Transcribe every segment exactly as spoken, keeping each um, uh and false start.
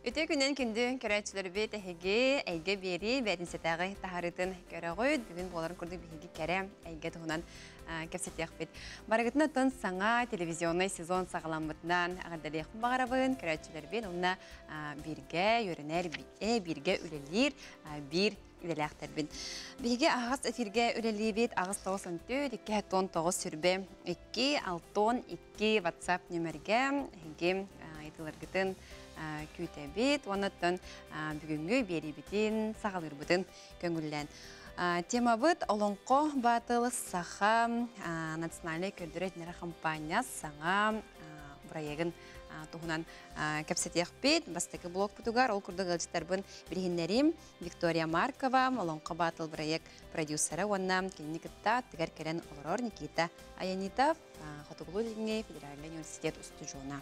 Өте күнен күнді көрәтшілер бет әйге әйге бері бәтін сетағы тахарытын көрі қойд. Бүгін боларын күрді бейге кәрі әйге тұғынан кәпсетеқ бет. Барығытын ұтын саңа телевизионный сезон сағаламбытынан ағаддалы еқпін бағарабын көрәтшілер бет. Онына бірге өрінер, бірге үлелер, бір үлеләқтер бет. Бейге ағыз эфирге үлелі бет ағыз тоғыз төрт, екі тон тоғыз сүрбе, екі алтын екі WhatsApp нөмерге әйге айтыларғытын күйтә бит, онаттан бүгінгі бері бітін, сағалыр бұтын көңілден. Тема бұд, олонқо батылы саха национальный көрдіретінері компания саңа бұрайығын тұғынан кәпсетеқ бет. Бастықы блок бұтығар, ол күрді ғылжықтарбын біргенлерім Виктория Маркова, олонқо батыл бұрайық продюсері, онна келіні күтта тігер кәрен олырор Никита Аянитов, Хотуғылу Лигіне Федеральный университет ұсты жоғына.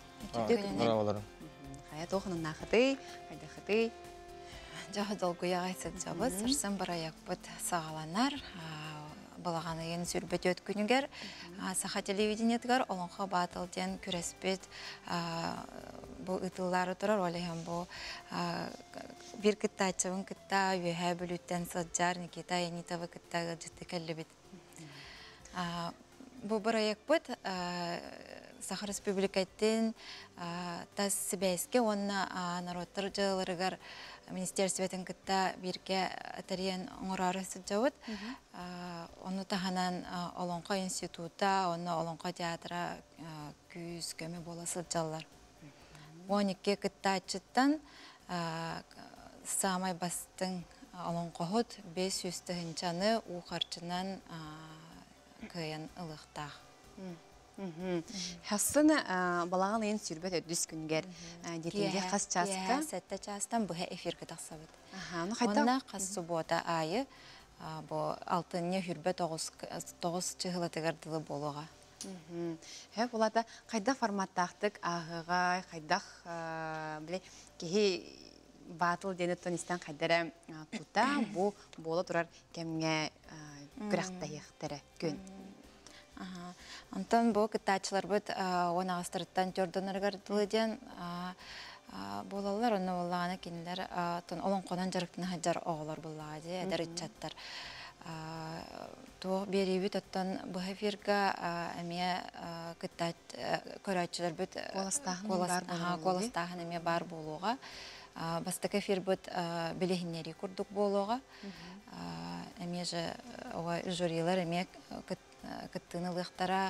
Хая тоғының нақыты, қайда қыты. Жағы долгуя ғайсыд жабы, сырсын бараяқ бұд сағаланар. Балағаны ен сүрбет өт күнігер. Саха телевидениетігер олонға батылден күреспет. Бұл ұтылары тұрар, олайын бұл бір күтті айтшауын күтті өйә бүліттен сылджар, Никита Янитовы күтті ғылжытты кәлі бет. Бұл бараяқ бұд Саха Республикаттен тас сібәске, онына народтар жылырығар министерстветін күтті бірге әтәрен оңырары сүджауыд. Оны тағанан Олонқа института, оны Олонқа театра күйіз көмі бола сұджалар. он екі күтті атчыттан самай бастың Олонқа ғыд бес үсті хынчаны ұқарчынан көйін ылықтақ. Хасын балаған ең сүрбет өдіс күнгер детінде қас частқа? Сәтті частан бұға эфиргі тақсабыд. Онына қас суббота айы алтынне хүрбе тоғыз чығылатығардылы болуға. Олада қайда форматтақтық ағыға, қайдақ кейі батыл дені тонистан қайдары құта бұл болы тұрар кәмге күрақта еқтері көн. Антон бұл күттачылар бұд он ағыстырыттан төрдініргар дылыден болалар, оны болағаны кендер олон қонан жарықтың хаджар оғылар болағады, әдір үтчаттар. Тоқ бері бүт оттан бұға фирға әме көрәтчілер бұд қоластағын әме бар болуға. Бастықы фир бұд білігінері күрдік болуға. Әме жұрилар әме күттіні лықтара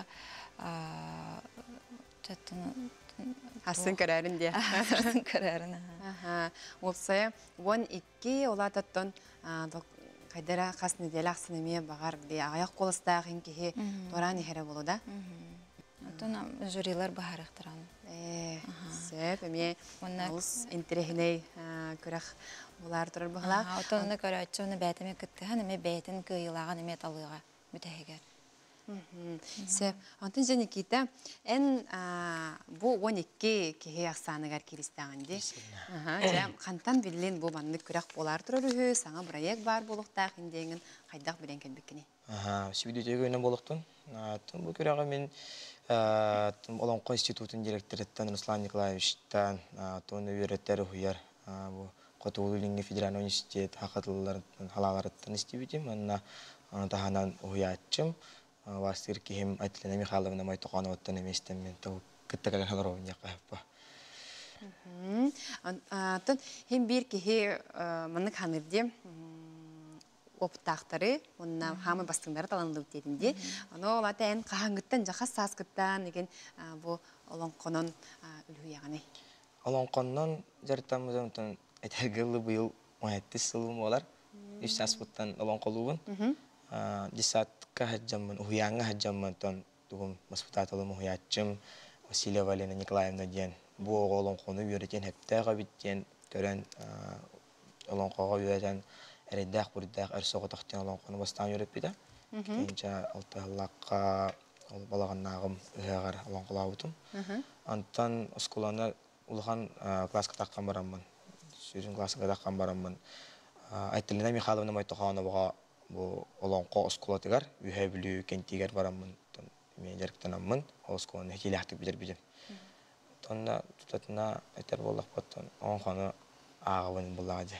Асын көрәрін де. Асын көрәрін. Олсая, он екі олататтан қайдара қас неделі ақсын әме бағар ағаяқ қолыстағын кейі торан ехері болу да? Отын жұрилар бағарықтыран. Сөп, әме ұлыс интерегіней көрақ олар тұрар бағылақ. Отынны көрәтші оны бәтіме күттіған, әме бәтін көйілаған әме талыға мүтәхегер. Сөп, антын және кейті, ән бұл он екі кейі ақсанығар керістағынды. Қантан білін бұл банды көрақ болар тұрар үйі, саңа бұрайек бар болуқтақ ендеңін қайдақ білен кәлбеккені? Сүйдетегі өйнен болуқтың. Бұл көрағы мен Олонқо институтын директореттен Руслан Николаевичтан, тоны үйреттері ұйар. Қотуғылы Линге Федеральный университет хақатылыларын халаларыттан істебетім. Онына тағанан ұйатчым. Вастыр кем Айтилина Михайловна май тоқаны оттан еместен мен тау күттіғалан халаровын яқайыппа. Антон, хем бір кеге мұнық ханырде оптақтары, онына хамы бастыңдары таланылы өтедінде. Оны олаты ән қағаңғыттан, жақас сасқыттан, еген бұл олонқонын үлгі яғаны. Олонқонын жарттамыздан әтергілі бұйыл мұхетті сылуым олар. Үш саспыттан олонқолуын. Десатқа хаджамын, ұхияңға хаджамын тон тұғым маспытатылым ұхиятчым Василия Валерина Николаевна ден. Бұл олонқоны үйретен әптәға біттен көрен олонқоға үйретен әрейдәқ бұрдәқ әрсоғы тақтен олонқоны бастан үйрет біді. Кейінше алтығылаққа балағаннағым үйеғар олонқола бұтым. Антан ұскуланы ұлған классқа таққан барамын. Сүрін классқа таққан барамын. Айтилина Михайловна майтоқауына бұға бұл олонқо ұскулатығар, үйе білі кентігер барамын. Мен жарықтанамын, ол ұскуланы хетелі ақтық бідер бідем. Тонна тұтатына әтер болақ баттан, оңқаны ағабын бұлады.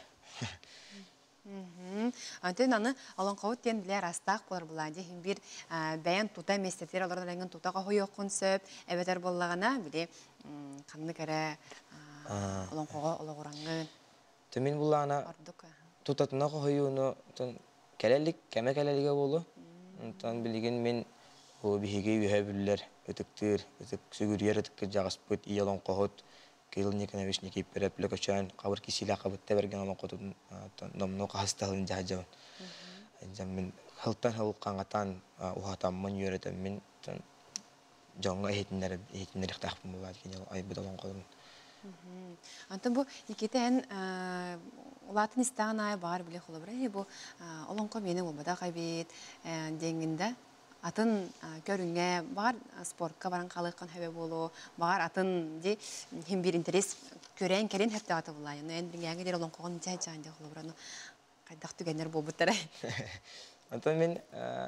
Антен аны алан қауыт тен білер астақ болар бұлады. Бир бәйін тута местетер алардан әңін тутаға хой оқын сөп, әбетер болағына біле қанны кәрі алан қауға олы құраңын. Төмен бұлағына тутатына қойуыны кәлелік, кәмә кәлеліге болу. Онтан білеген мен бігеге үйе білілер, өтіктір, өтік сүгірер өтікке жағаспыт, ие алан қауыт, Кирилл Николаевич перед легочан кабар кисиля кабытта берген алан котун номно касталын жажабын. Жамин хылтан хылкаңатан ухатаммын йөрөтөм мен жаңга этинер этинер тахпын булат кен ай будалан колун. Антон бу Никитен улатын истагана бар биле холобра бу олонко мени болбада кайбет деңгинде атын көрүнгө бар спортка баран калыккан хебе болу бар атын ди хим бир интерес көрөн керен хепте аты булай мен биргеге дер олон когон жай-жай де холобраны кайдак түгенер болбуттар. Антон мен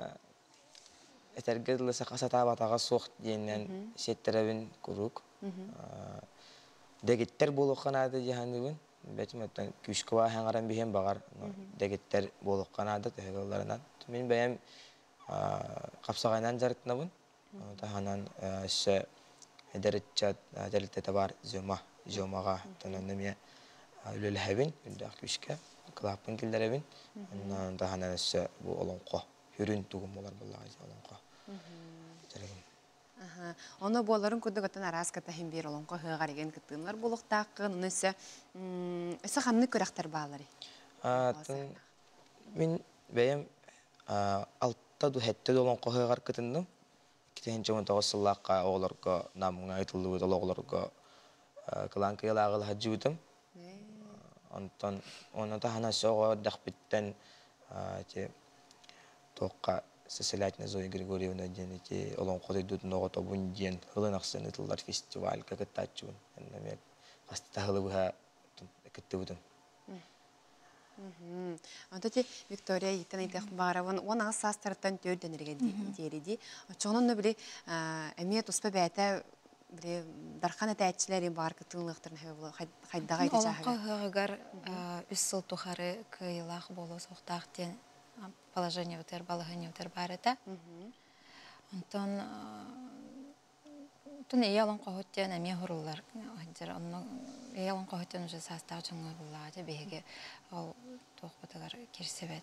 этергедле сакасата батага сок денен сеттеребин курук. Дегеттер болукканады жаһаныбын бетиметтен күшква хаңаран бихем багар дегеттер болукканады тегелларынан мен бәям капсагайнан жарытнабын таханан ше эдерчат дәрелтете бар зөма зөмага тананымя үлелһәбин үндә күшкә клапын килдеребин аннан таханан ше бу олонко хүрүн тугум болар буллага олонко жарыгын. Ага, оны боларын күдөгөтөн араската хим бир олонко хыгарыген кыттынлар булуктакын нөсө эсе ханны көрәктер баалары. А мен бәям алта ду хетте олонко хыгар кытындым. Китен жомон тогосыллакка оглорго намга айтылды оглорго кыланкылагыл хаҗутым. Антон оны тахана сого дахбиттен те тоққа Сесилятина Зоя Григорьевна денете олонко идут много то бунден хылынаксын ытылдар фестиваль кагыттачун. Мен кастахылыбыга кеттебудум. Мм. Антоти Виктория итен айтах баравын он састартан төрдөнөргө дейриди. Чонун биле эмет успа бәтә биле дархан этәчләре бар кытылыктырын хайдага айтып чагы. Олонко хыгар үс сыл тухары кыйлах боло соктактен положение утер балагыне утер барыта. Антон тун ялан кохоттен эме хорулар. Ханжар онно ялан кохоттен уже састав чоңгор булады беге ал тохпатагар кирсебет.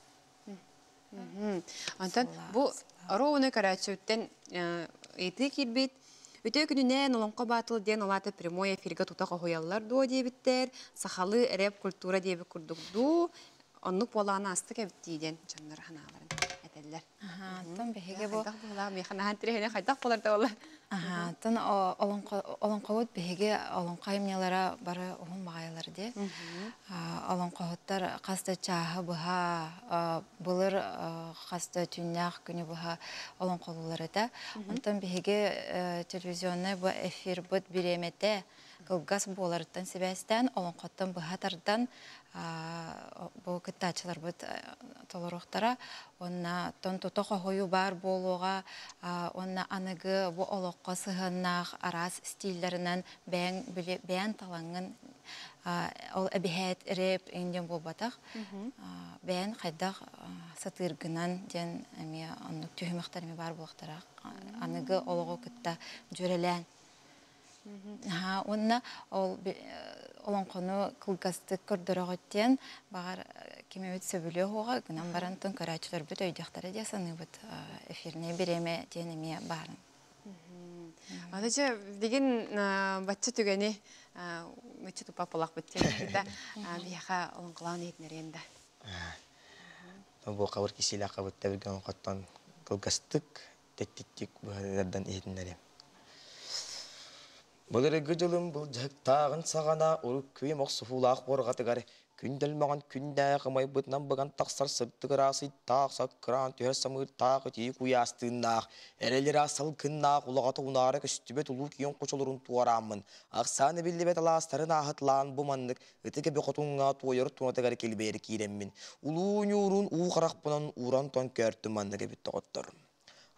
Антон бу роуны карачуттен эти кирбит Өтө күнүнен олонко батыл ден олаты прямой эфирге тута кояллар до дебиттер, сахалы рэп культура деби курдугду. Оннук болағына асты кәбіттейден жанлар ханаларын әтәлілер. Тон бәхеге бұл... Қайдақ болаға, мен хана хантирегіне қайдақ болар да олар. Тон олонқауыт бәхеге олонқайымнелара бары оғын бағайлар де. Олонқауыттар қасты чағы бұға, бұлыр қасты түннақ күні бұға олонқаулылар әді. Тон бәхеге телевизионны бұл эфир бұд біреметі кылгас боларыттан себәстен, олонқауыттан бұғатардан бұл кыттачылар бұд толырықтара, онна тон тұтоқа хойу бар болуға, онна анығы бұл олыққа сығыннақ арас стилдерінен бәйін талаңын ол әбіхәт реп еңден бол батақ. Бәйін қайдақ сатыргынан ден оннық түйіміқтарымен бар болықтара. Анығы олығы кытта жүрелән. Онна олонқону кылгастык көрдөрөгөттен багар кемебет сөбүлө хога гынан барантын көрачылар бүт өйдөхтары десаны бут эфирне береме денеме барын. Адача деген бачча түгени мөчө тупа полак бүттен да бияха олонқлан этнеренде. Бу кабыр кисиле кабытта берген каттан кылгастык теттик бадардан этнере. Бұлырығы жылым бұл жақтағын сағана ұрып көйім оқсуфулақ борғатығары. Күнділ маған күндәй қымай бұтынан бұған тақсар сырттығыр асы тақсақ кран түйер самыр тағы тейік ұястығынақ. Әрелер асыл күннақ ұлағаты ұнары күстібет ұлу кейін қошылырын туарамын. Ақсаны білді бет аластарын ағытлан бұмандық. Үтіге беқотуңа туайыр туынатығары келбері кейреммін. Ұлу нүрін ұғырақ бұнан ұран тон көрті мандығы бітті қоттыр.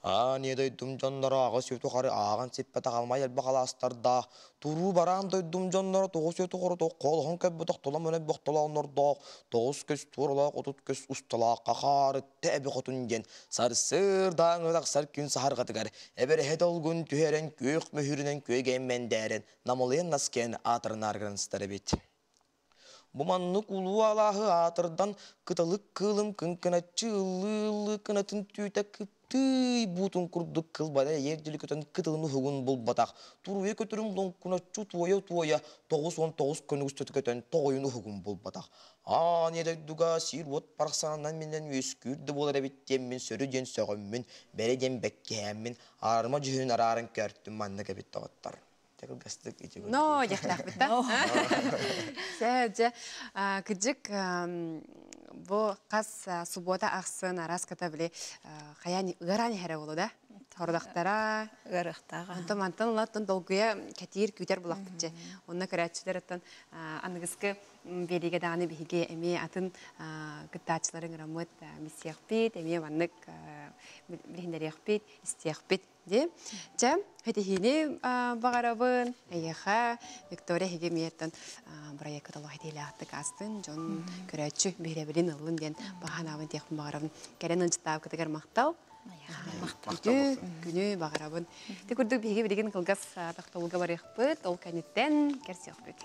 А не дойдум жоннора ага сөтү кары аган сеппете калмай элбе каластарда. Туру баран дойдум жоннора тогуз сөтү корото колхон кеббеток тола мене боктолонордо. Тогуз көз турула отут көз устала кахары теби котунген. Сарсыр даңыдак сар күн сахар катыгар. Эбер хедолгун түһерен көк мөһүрүнен көйген мендерен. Намолен наскен атырнаргын старебит. Буманнык улуу алаһы атырдан кытылык кылым кынкынатчы ыллы кынатын түйтек кыптый бутун курдук кылбада ержили көтөн кытылыны хугун булбатак. Туруе көтөрүм лонкунатчу туоя туоя тогуз он тогуз көнүгүстө көтөн тогоюну хугун булбатак. А неде дуга сир вот парсанан менен өскүрдү болар биттем мен сөрү ден сөгөммүн бере ден беккеммин арма жүһүн арарын көрттүм манна кебит тоттар. Но, яхтах бит та. Сәҗә кыҗык бу кас суббота аксын арас ката биле хаяни ыгарани хәре булды да. Тордактара Гырыктага. Антон Антон латын долгуя катир күтер булак битче. Онна көрәчләр аттан ангыскы береге даны биге эми атын кытачларын рамыт мисияк бит, эми ваннык билендерек бит, истек бит ди. Жа хетихини багарабын, аяха Виктория Хигемиеттен проектта лохидилатты кастын, жон көрәчү беребелин ылын ден баганабын техник багарабын. Керен ынчтап кытыгар мактал. Күтү, күнү багарабын. Ти күрдүк биге билеген кылгас такталга бар якпыт, ол канеттен керсек бит.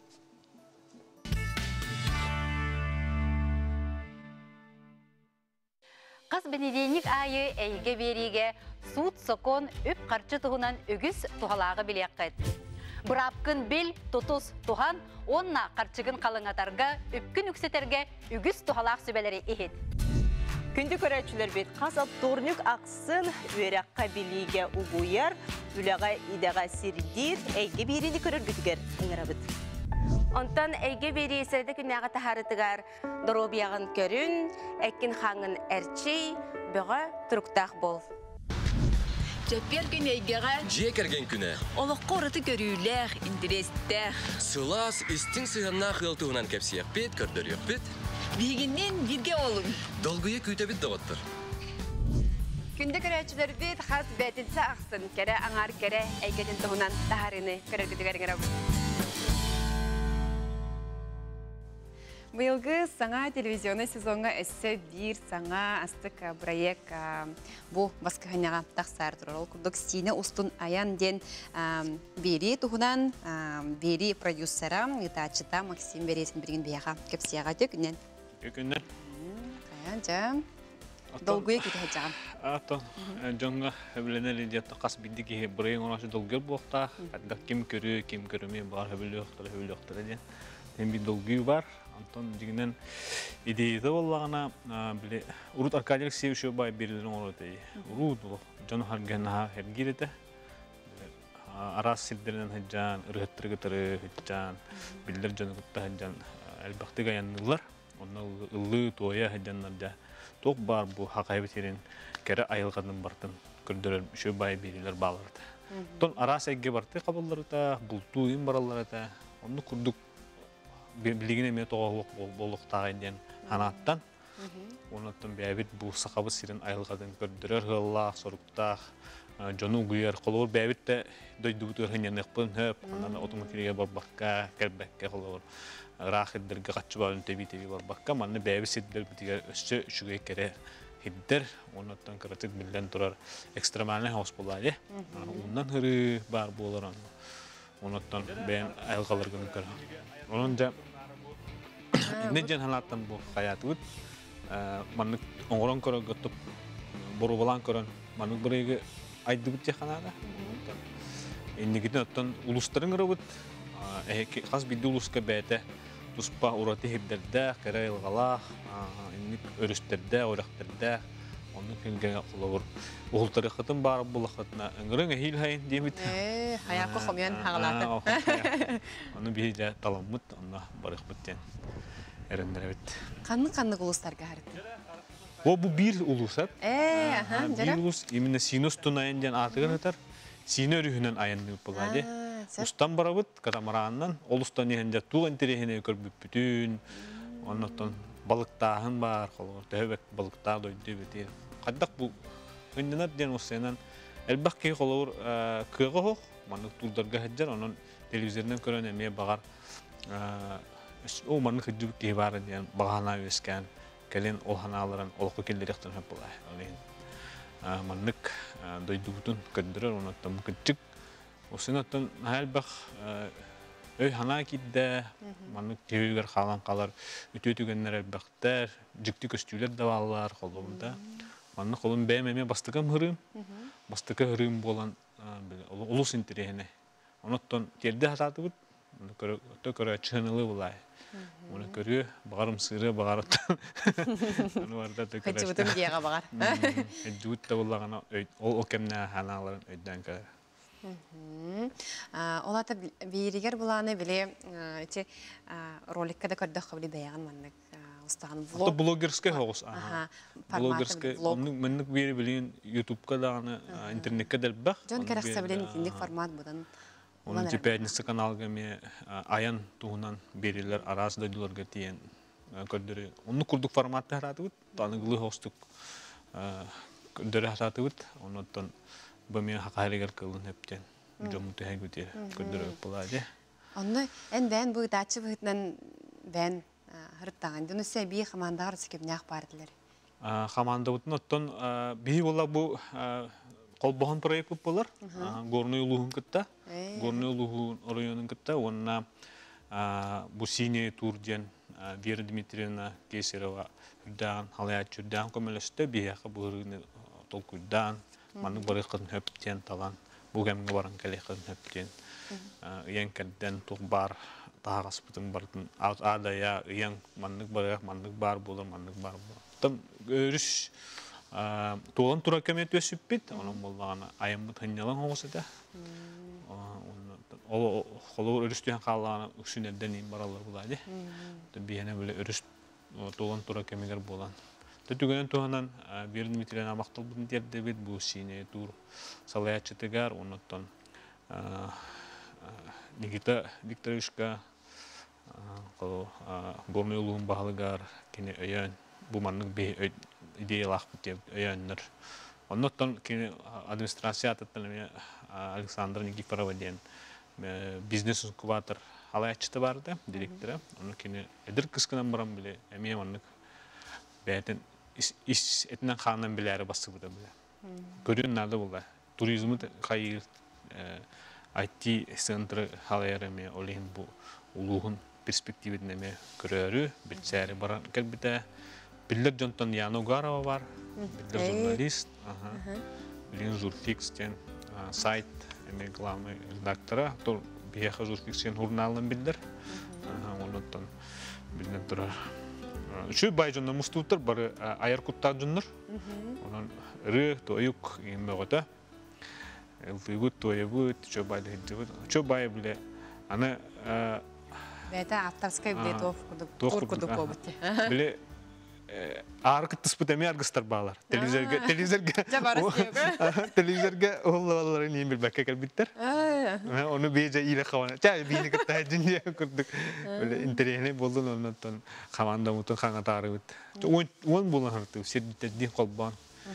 Кыз бенедейник айы әйге бериге суд сокон үп қарчы туғынан үгіз туғалағы білеққет. Бұрапкын бел тұтыз туған, онна қарчығын қалыңатарға үпкін үксетерге үгіз туғалақ сөбелері ехет. Күнді көрәтшілер бет қасап торнюк ақсын өрәққа біліге ұғуяр, үліға идаға сирдир, әйге берині көрір бүтігер ыңырабыд. Онтан әйге бері сәрді күнәға тахарытығар доробияғын көрін, әкін қаңын әрчей, бұға тұрықтақ бол. Жаппер күн әйгеға Же керген күні. олыққа ұрыты көрілер, интерестер. Сылас істің сығанна қылтығынан кәпсияқ бет, көрдір yok бет. Бігіннен бірге олым. Долгуя күйті бет дағыттыр. Күнді көрәчілер бит хас бәтінсі ақсын, кәрі аңар кәрі әйгетін тұғынан тахарыны көрергідігер Быйылгы саңа телевизионный сезонга эссе бир саңа астык проект бу баскыханяга тахсар турал курдук сине устун аян ден бери тугунан бери продюсера итачыта Максим Бересин билген бияга кепсияга төкүнен. Төкүнен. Аян жа долгуя ките жагам. Ато жонга биленели дете кас биддиги бирен онасы долгуя бокта, кадда ким көрү, ким көрүмө бар хөбүлөктөр, хөбүлөктөр ден. Hem bir dolguyu var. Anton diginen ideyde olağına bile Urut Arkadiyalik sevişiyor bay birilerin onu da Urut bu. Canı hargen ha her girete. Aras sildiren heccan, ırgıttır gıtırı heccan, bildir canı kutta heccan. Elbette gayanlılar. Onlar ıllı toya heccanlar da. Çok var bu hakaybeterin kere ayılgadın bartın. Gördüler şu bay biriler bağlardı. Ton aras egge bartı kabulları da, bultuğun baraları da. Onu kurduk. Bilgine me toğuluk bolluqtağın den hanattan. Onattan bäbit bu saqabı sirin ayılgadın gördürür hıllaq, soruqtaq, jonu guyar qolur bäbit de doyduqtır hınyanıqpın höp, anana otomobiliga barbaqqa, kelbekке qolur. Raqiddirge qaçı balın tebi-tebi barbaqqa, manna bäbit siddir bitiger össü şüge kere hiddir. Onattan kıratık bilden turar ekstremalne hoş bolaydı. Ondan hırı bar bolar anna. Onattan ben ayılgalargını kıra. Onunca Neden halattan bu hayat ut, manuk orang koran ketup boru balan koran manuk berege aydı bit jahanada. Ini kita nonton ulusların robot, eh khas bidu ulus kebete, tuspa urati hibderde, kerel galah, ini örüsterde, orakterde, onun kengeng kulur. Ul tarikatın bar bulakatna, enggak hil hain dia bit. Eh, hayakku komian hangalatan. Onu bir de talamut, onu barik biten. Erenler evet. Kanlı kanlı uluslarga harita. O bu bir ulusat. Eh, aha, bir ulus, imine sinus tunayandan artıgan atar. Sine örühünen ayanlı pagade. Ustan barabut katamarandan, olustan yahınca tuğan terehine körbüp bütün. Ondan balıktağın var, kolor, tövbek balıktağ doydu beti. Kaddak bu Hınyanat diyen olsayan elbak ki kolor kığı hoq, manlık turdarga hıccar, onun televizyondan kören emeye bağar o manlık hıccıbık ki var diyen bağana üyesken kelin ol hanaların olqı kelleri ekten hep olay. Oleyin manlık doyduğutun kıdırır, onu tam kıcık. Olsayan atın elbak öy hana kidde, manlık tevigar kalan kalar, ütü-ütügenler elbakter, jikti köstüler de bağlar kolumda. Manlık olun beğenmemeye bastıkam hırım. Bastıka hırım bolan ulus interehine. Onotton geldi hatatı bud. Onu körü çığınılı bulay. Onu körü bağırım sığırı bağırıttan. Onu varda da körü. Hıcıbıtım diyeğe bağır. Hıcıbıt da bulağına o kemne hanaların öйден körü. Олата биригер буланы биле эти роликка да көрдөх кабли баяган маннык устаган влог. Ото блогерский хоғыс. Блогерский. Оның міннік бері білейін ютубка дағаны интернетке дәлбәқ. Жон кәрәқсә білен итіндік формат бұдан. Оның тепәдінісі каналға ме аян туғынан берілер арасы дойдыларға тиен көрдірі. Оны күрдік форматты хараты бұд. Танығылы хоғыстық көрдірі хараты бұд. Оныттан бұмен хақайлығар қылын өптен. Жомуты әй көтер көрдірі болады. Оны ән бән бұл датчы бұғытынан бән хырыттаған. Дүні сәй бей қамандағыр сөкемнәқ бардылар. Қаманда бұтын оттан бей бола бұл қолбағын проект бұп болар. Горный ұлығын күтті. Горный ұлығын районын күтті. Онына бұл сине турден Вера Дмитриевна Кейсерова үрдәған, халаят жүрдәған көмелесті. Бейақы бұғырғыны тол күрдәған. Манның бары қыдын хөптен талан. Бұл кәмінгі барын кәлі қыдын хөптен. Үйен кәдден тұқ бар. Тағас бұтын бардың. Адая үйен манның барырақ, манның бар болыр, манның бар болыр. Там өріш туғын тұра көмет өсіп бет. Оның болғаны айымбыт хынялан оғысы да. Қолы өріш түйен қалағаны үксінерден ең баралар болады. Бейіне біле өріш туғын тұра көмегер болан. Түгенен туғанан Вера Дмитриевна амақтал бұдын дерді бет бұл сине тур салаятчытыгар, оныттан Никита Викторовичка горный ұлығын бағылыгар, кені өйен, бұл манның бей идеялақ бұтеп өйеннір. Оныттан кені администрация атыттан Александр Никифорова ден бизнес инкубатор халаятчыты барды, директоры. Оны кені әдір кіскінен барам біле, әмей манның бәйтін ис этнен ханнан биләре басты буда билә. Көрүн нада була. Туризмы кайыр ай ти центры халайраме олин бу улугун перспективине ме көрөрү, битсәре баран кәлбитә. Биллер Жонтон Янугарова бар. Биллер журналист, ага. Билин журфикс тен сайт эме главный редактора, тор бияха журфиксен журналын биллер. Ага, онтон билен турар. Şu baycında mustutlar bari ayar kuttar cundur. Onun rı toyuk inmegota. Elfigut toyabut şu bayda hiddigut. Şu bay bile ana Beta авторская bile tof kurduk kurduk kobutti. Bile ağırkıt tıspıtemi argıstar bağlar. Televizörge televizörge televizörge oğulları niye bir bakka kalbitter. Onu bece ile kavana. Çay bini kıta cünye kurduk. Böyle internet buldun ondan kavanda mutun kanga tarıbıt. On on bulan hartı. Sirdi kolban.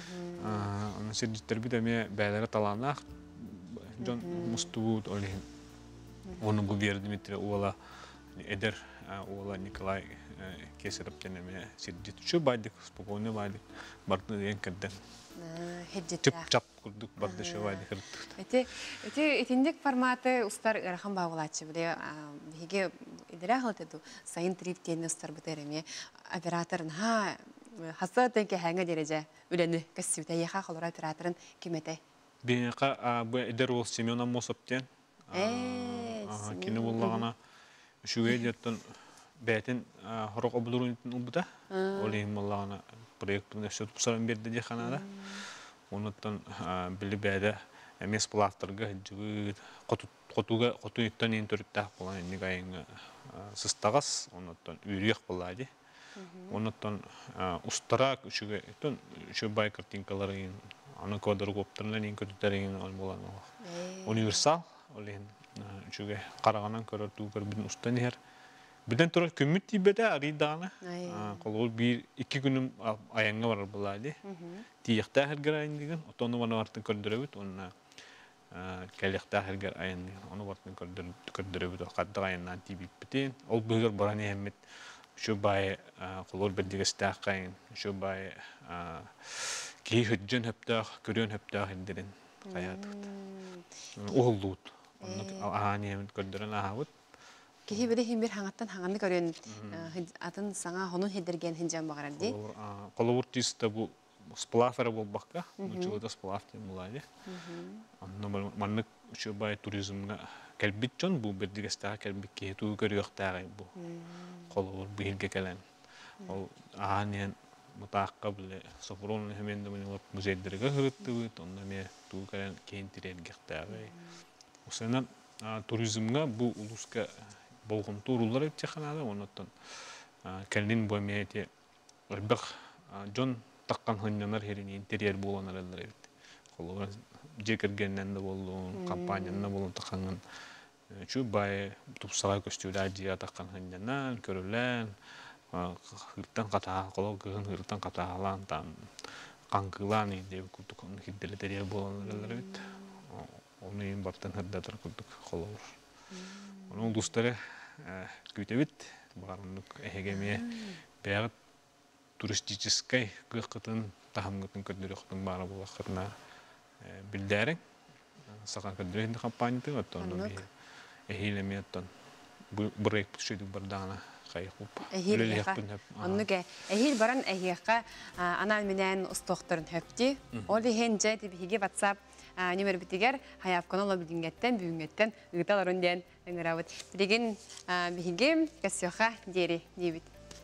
Onu sirdi terbi de me beyler talanlar. John Mustut oleh. Onu bu Vera Dmitri oğla eder oğla Nikolay Кейсеров тенеме сидит. Şu baydık, spokojno baydık. Bartın en kadar. Çıp çap kurduk, bardı şu baydık. Ete, ete itindik formatı ustar ırxan bağılatçı bile. Bige idare haltı sayın trip tiyeni ustar bitereme. Operatörün ha hasatın ki hangi derece üleni kasıbıda yaha kalır operatörün kimete. Biyaka bu eder ol Semyon Amosop'ten. Eee. Kini bullağına şu ediyatın Bätin horok obulurun ubuda. Olayım Allah'ına proyektini nefsiyat pusaran berdi diye kanada. Onuttan bili bäde emes plaftırga hıcıgıd. Kotuga kotuyuktan en törüttah olan enni gayın sыстағас. Onuttan üyriyek bulaydı. Onuttan ustarak şu bay kartinkaların ana kodarı koptırılan en kötülerin olan universal. Olayın şu qarağanan körür tuğur bir ustan her. Биден турар көмүт тибете аридана. Колол бир iki күнүм аянга бар булады. Тиякта хергер айындыгын, отону бана артын көрдөрөбүт, онна кәлекта хергер айындыгын, оны бартын көрдөрөбүт, кадда айынан тибип битен. Ол бүгөр бараны хэммет, şu bay kolor beddige stakkayn, şu bay ki hüccün heptah, körün heptah indirin kayatık. Oğullut. Ahani hem gördüren ahavut. Ki biri him bir hangattan hanganı görün atın sana honun hedirgen hincan bağırar değil. Kolor tista bu splafera bol bakka, uçuğu da splaf diye mulaydı. Anna manlık şu bay turizmga kelbitçon bu beddige stakka kelbit ki tu görüyor tağay bu. Kolor bilge kelen. O ahaniyen mutaqab le sofron hemen de men muzeyderge hırıttı onda me tu kelen kentiren gıqtağay. Osana turizmga bu uluska bolğum turullar etçexanada onottan kelin boymete albaq jon taqqan hınyanar herin interior bolanarlar evet. Kolor jekergenden de bolun kampanyanda bolun taqqanın şu bay tupsağa köstüler diye taqqan hınyanan körülen hırtan qata kolor gın hırtan qatalan tam qankılan ide kutuk onu hiddele diye bolanarlar evet. Onu en bartan hırdatar kutuk kolor. Onun dostları kütebit barınlık ehegemiye beyat turistik gıqıtın tahamgıtın ködürüqtün bara bu vaqtına bildirin. Saqan ködürüqtün kampanyası atton ehilemi atton burayıp şöyle bardana qayıqıp öyle yapın hep. Onu ki ehil baran ehiqa ana minen ustoqtırın hepti. Oli hence tibi WhatsApp numara bitiger hayaf kanala bilgingetten büyüngetten ıgıtaların diyen ıngıravut. Bilgin bihigim kasyoqa deri dibit.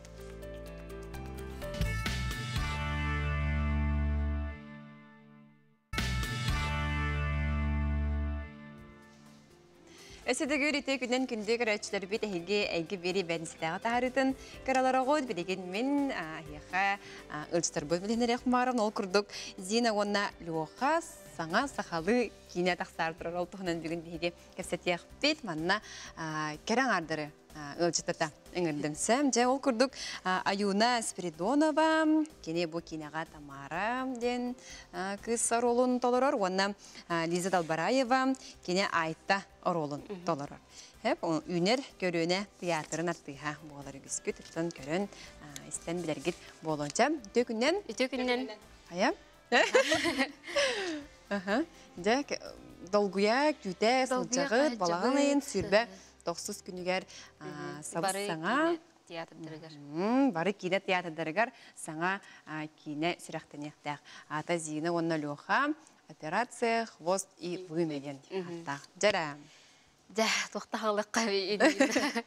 Ösede görüntü günden günde görüşleri bir tehge ege biri bensidağı taharıtın karalara qoyd bilgin men hiqa ölçtür bölmelerine rahmarım ol kurduk. Zina ona loqa sana sahalı kine taxsardır oltuğundan bugün bihige kefsetiyaq bit manna kerang ardırı ölçütata ıngırdım sem je ol kurduk Ayuna Spiridonova kine bu kinaga Tamara den kız rolun toloror ona Liza Dalbarayeva kine Ayta rolun toloror. Hep üner görüne tiyatrın artıha boğaları güsküt tutan görün isten bilergit bolonca tökünden tökünden hayam aha de dolguya küte sılcağı balağın sürbe toksuz günüger sabısana teatrdagar. Bari kine teatrdagar sana kine süraqtanıqtaq. Ata zina onna loxa операция хвост и вымеген. Так, жара. Да, тоқтағылық қави еді.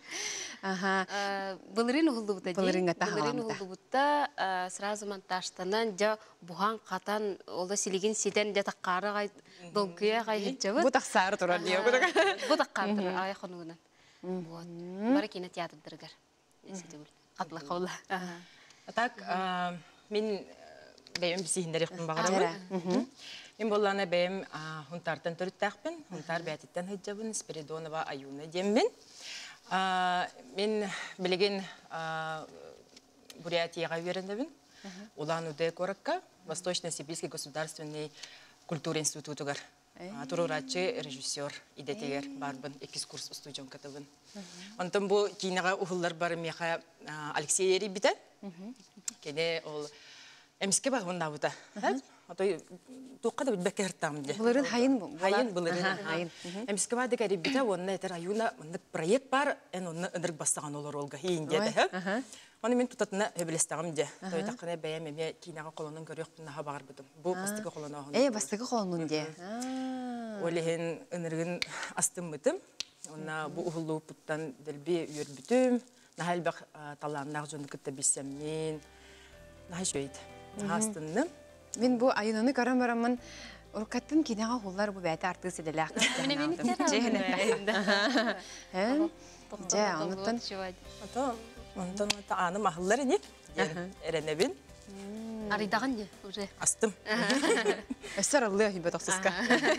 Бұлырын ұғылды Бұлырын ұғылды сразу монтажтанан жа бұған қатан олда селеген седен жа таққары ғай долгыя ғай хеджабы. Бұ тақсары тұрар дейі. Бұ таққары тұрар ағай қонуынан. Бары кені театрдыргар. Қатлы қаулы. Так, мен бәйім бісейіндер еқпін бағырамын. Мен болланы бәйім хунтартан түріттәқпін. Хунтар бәтіттен хыджабын, Спиридонова Аюна деммін. Мен білеген Бурятияға верендебін. Улан Уде Коракка, Восточно-Сибирский государственный культура институтугар. Турурачы режиссер идетегер барбын, экис курс устуйжон катыбын. Онтон бұл кейнаға ұғылар бары меха Алексей Ерибита. Кене ол эмиске бағымында бұта. Отой туққа да бәкке хырттамды. Бұлырын хайын бұл? Хайын бұлырын. Эмиске бады кәрібіта, онына әтер Аюна проект бар, ән онына ындырық бастаған олар олға хейін деді. Оны мен тұтатына өбілестағым де. Той таққына бәйім әме кейнаға қолының көріқпін наға бағар бұдым. Бұл бастығы қолына оғын. Әй, бастығы қолының де. Олеген ынырғын астым мұтым. Онына бұл ұғылу бұттан дәлбе үйір бүтім. Наға әлбәқ таланнақ жоны күтті бейсем мен. Наға жөйді. Наға астынным. Мен бұл Аюнаны қарам-барамын ұрқаттым кенеға қолар бұл бәті артығы седелі ақтып. Мені мені тер Онтон аны махыллар ене, әренебін. Арыдаған не уже? Астым. Өссөр аллы хибет оксуска.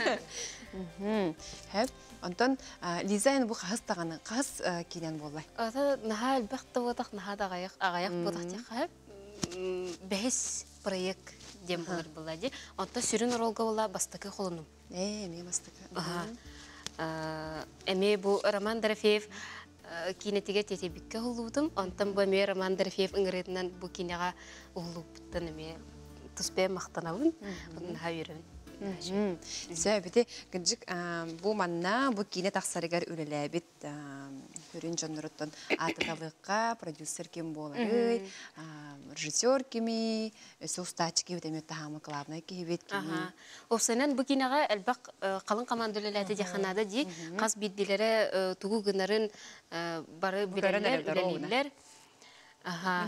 Хәп, онтон Лиза ен бу хас таганы, хас килен боллай. Ата наха албакта бодак, наха да аяк, аяк бодак ти хәп. Бәһис проект дем булыр булади. Онта сүрүн ролга була бастыкы холунум. Э, мен бастыкы. Ага. Эме бу Роман Дорофеев кинетиге тетебикке холудум. Онтан бу эме Роман Дорофеев иңретинен бу кинега улуптан эме туспе мактанабын. Онун хавирен. Сөбите гыжык бу манна бу кине таксарыгар үлелебит көрүн жоннороттон ататалыкка продюсер ким болары, режиссер кими, сустач кими демет тахамы главный кибит кими. Осенен бу кинега элбак калын командалелерди жаханада ди каз биддилере тугу гынарын бары билерлер, үлелерлер. Ага.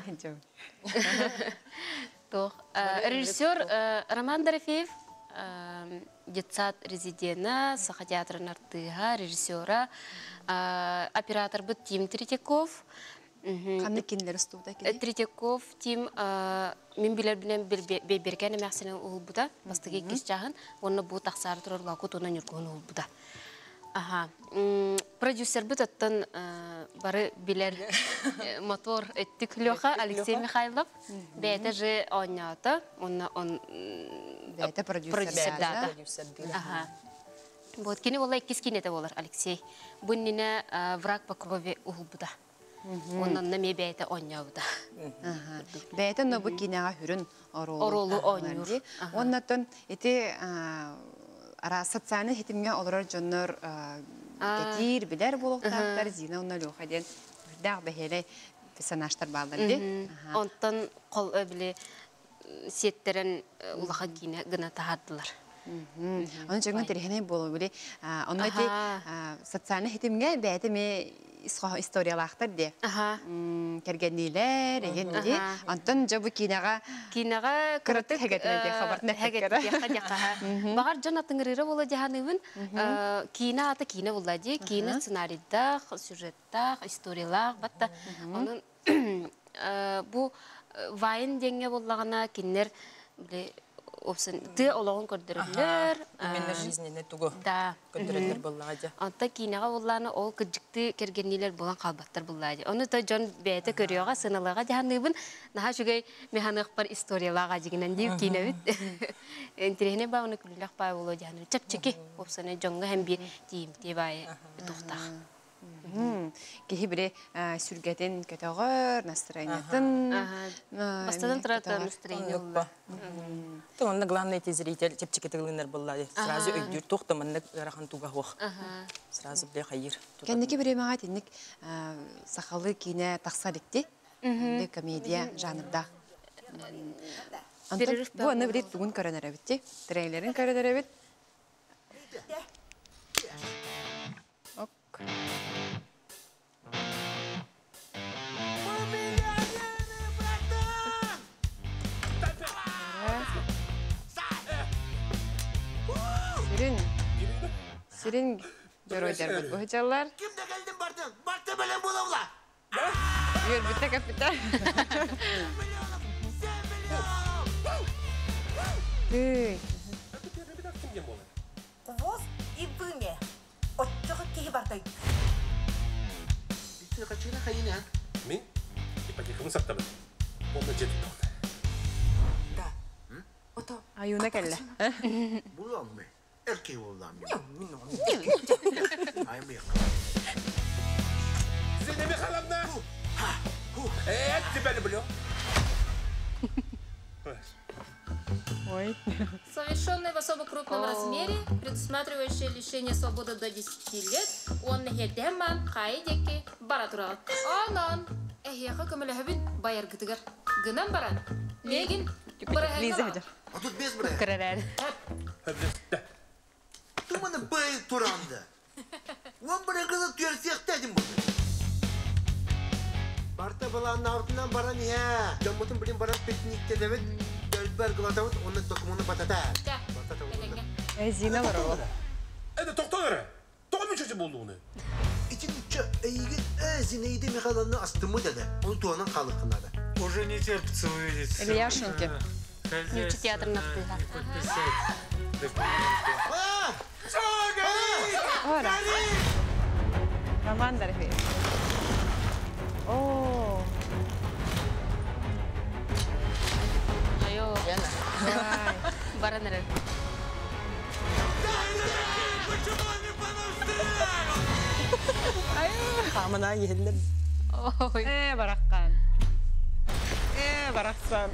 То режиссер Роман Дорофеев детсад резидена, саха театрын артыга, режиссера, оператор быт Тим Третьяков. Қанды кинлер студа кеде? Третьяков, Тим, мен билер білен бейберген әмәқсінің ұл бұда, бастығы кес жағын, оны бұл тақсары тұрар лақыт онын үргіні ұл бұда. Продюсер быт аттан бары билер мотор өттік Леха, Алексей Михайлов, бәйті жы ойнаты, оны он... Бәйті продюсер дата. Вот кені олай кес кенеті олар, Алексей. Бұнніне враг по крови ұл бұда. Онын нәме бәйті ойнауыда. Бәйті нөбі кенеға хүрін оролу ойнауыр. Оннатын, еті социальный хитимге олар жоннор кетир билер болуқтақтар, зина онна лөқа ден үрдәқ бәхелі персонажтар балдарды. Онтан қол өбілі сеттерін улаға кейіне гына тағадылар. Onun için terihine bolu böyle. Onlar ki sosyal hitimge beyte mi istoriyalar diye. Kergenliler, yani. Anton cabu kinaga kinaga kırıtı hegetine diye haber ne hegete. Bağır canatın rire bola cahanıvın kina ata kina boladı. Kina senaryoda, süjette, istoriyalar. Batta onun bu vayn denge bolağına kinler böyle Опсын, ты олағын көрдірілер. Именно жизненне тугу көрдірілер болағады. Анта кейінеға олағына ол күджікті кергеннелер болан қалбаттар болағады. Оны та жон бәйті көріоға, сыналаға жағанығын, наға жүгей механық бар историялаға жегінен дейіп кейінәвіт. Интерегіне ба оны күлілік бай олы жағанығы. Чап-чеки, опсыны жонға әм бір дейімте бай тұқтақ. Кихи бире сүргетин көтөгөр, настроениятын. Бастадан тұраты настроение олар. Онда главный эти зритель чепчекетігілінер болады. Сразу өйдер тоқтаманны рахан туға хоқ. Сразу біле қайыр. Кәндеке біре маңа тенік сақалы кейіне тақсалікте, комедия жанрда. Бұл аны біле туғын көрінер әбітте, трейлерін көрінер әбіт. Ок. Сирин. Сирин görüyorlar bu hocalar. Kimde geldin Bartın? Bartın böyle bulavla. Yürü bitti kapitan. Hey. Kuvos ibne. Otçuk ki Bartın. Bir kaçına kayın ya. Mi? İpaki kamu saktalı. Onu ciddi oldu. Da. Oto. Ayuna kelle. Bulan mı? Erkeği oğlan mı? Ay mı yakın? Seni mi kalamda? Ha. Evet, beni biliyor. Ой. Совершенное в особо крупном размере, предусматривающее лишение свободы до десяти лет, он нехедеман, хайдеки, баратурал. Анан, эхеха камелехабин, байер гитигар. Гынам баран. Легин, барахайгар. А тут без брея. Кырарар. Ты мана бай туранда. Он брея тюрсех тадим bunu. Barta balanın ardından baran ya. Camutun bilim baran piknikte devet. Dölber gılatavut onun dokumunu batata. Ezine var o. E de doktor. Doktor mu çocuğu buldu onu? İçin içe eğilin ezineyi de mekalanını astımı dedi. Onu tuğanın kalıkınları. Уже не терпится увидеть. Ильяшеньки. Нючи театрын аттыға. Ora. Роман Дарфи. О. Айо. Бараныры. Амына елдім. Э, бараққан. Э, барақсан.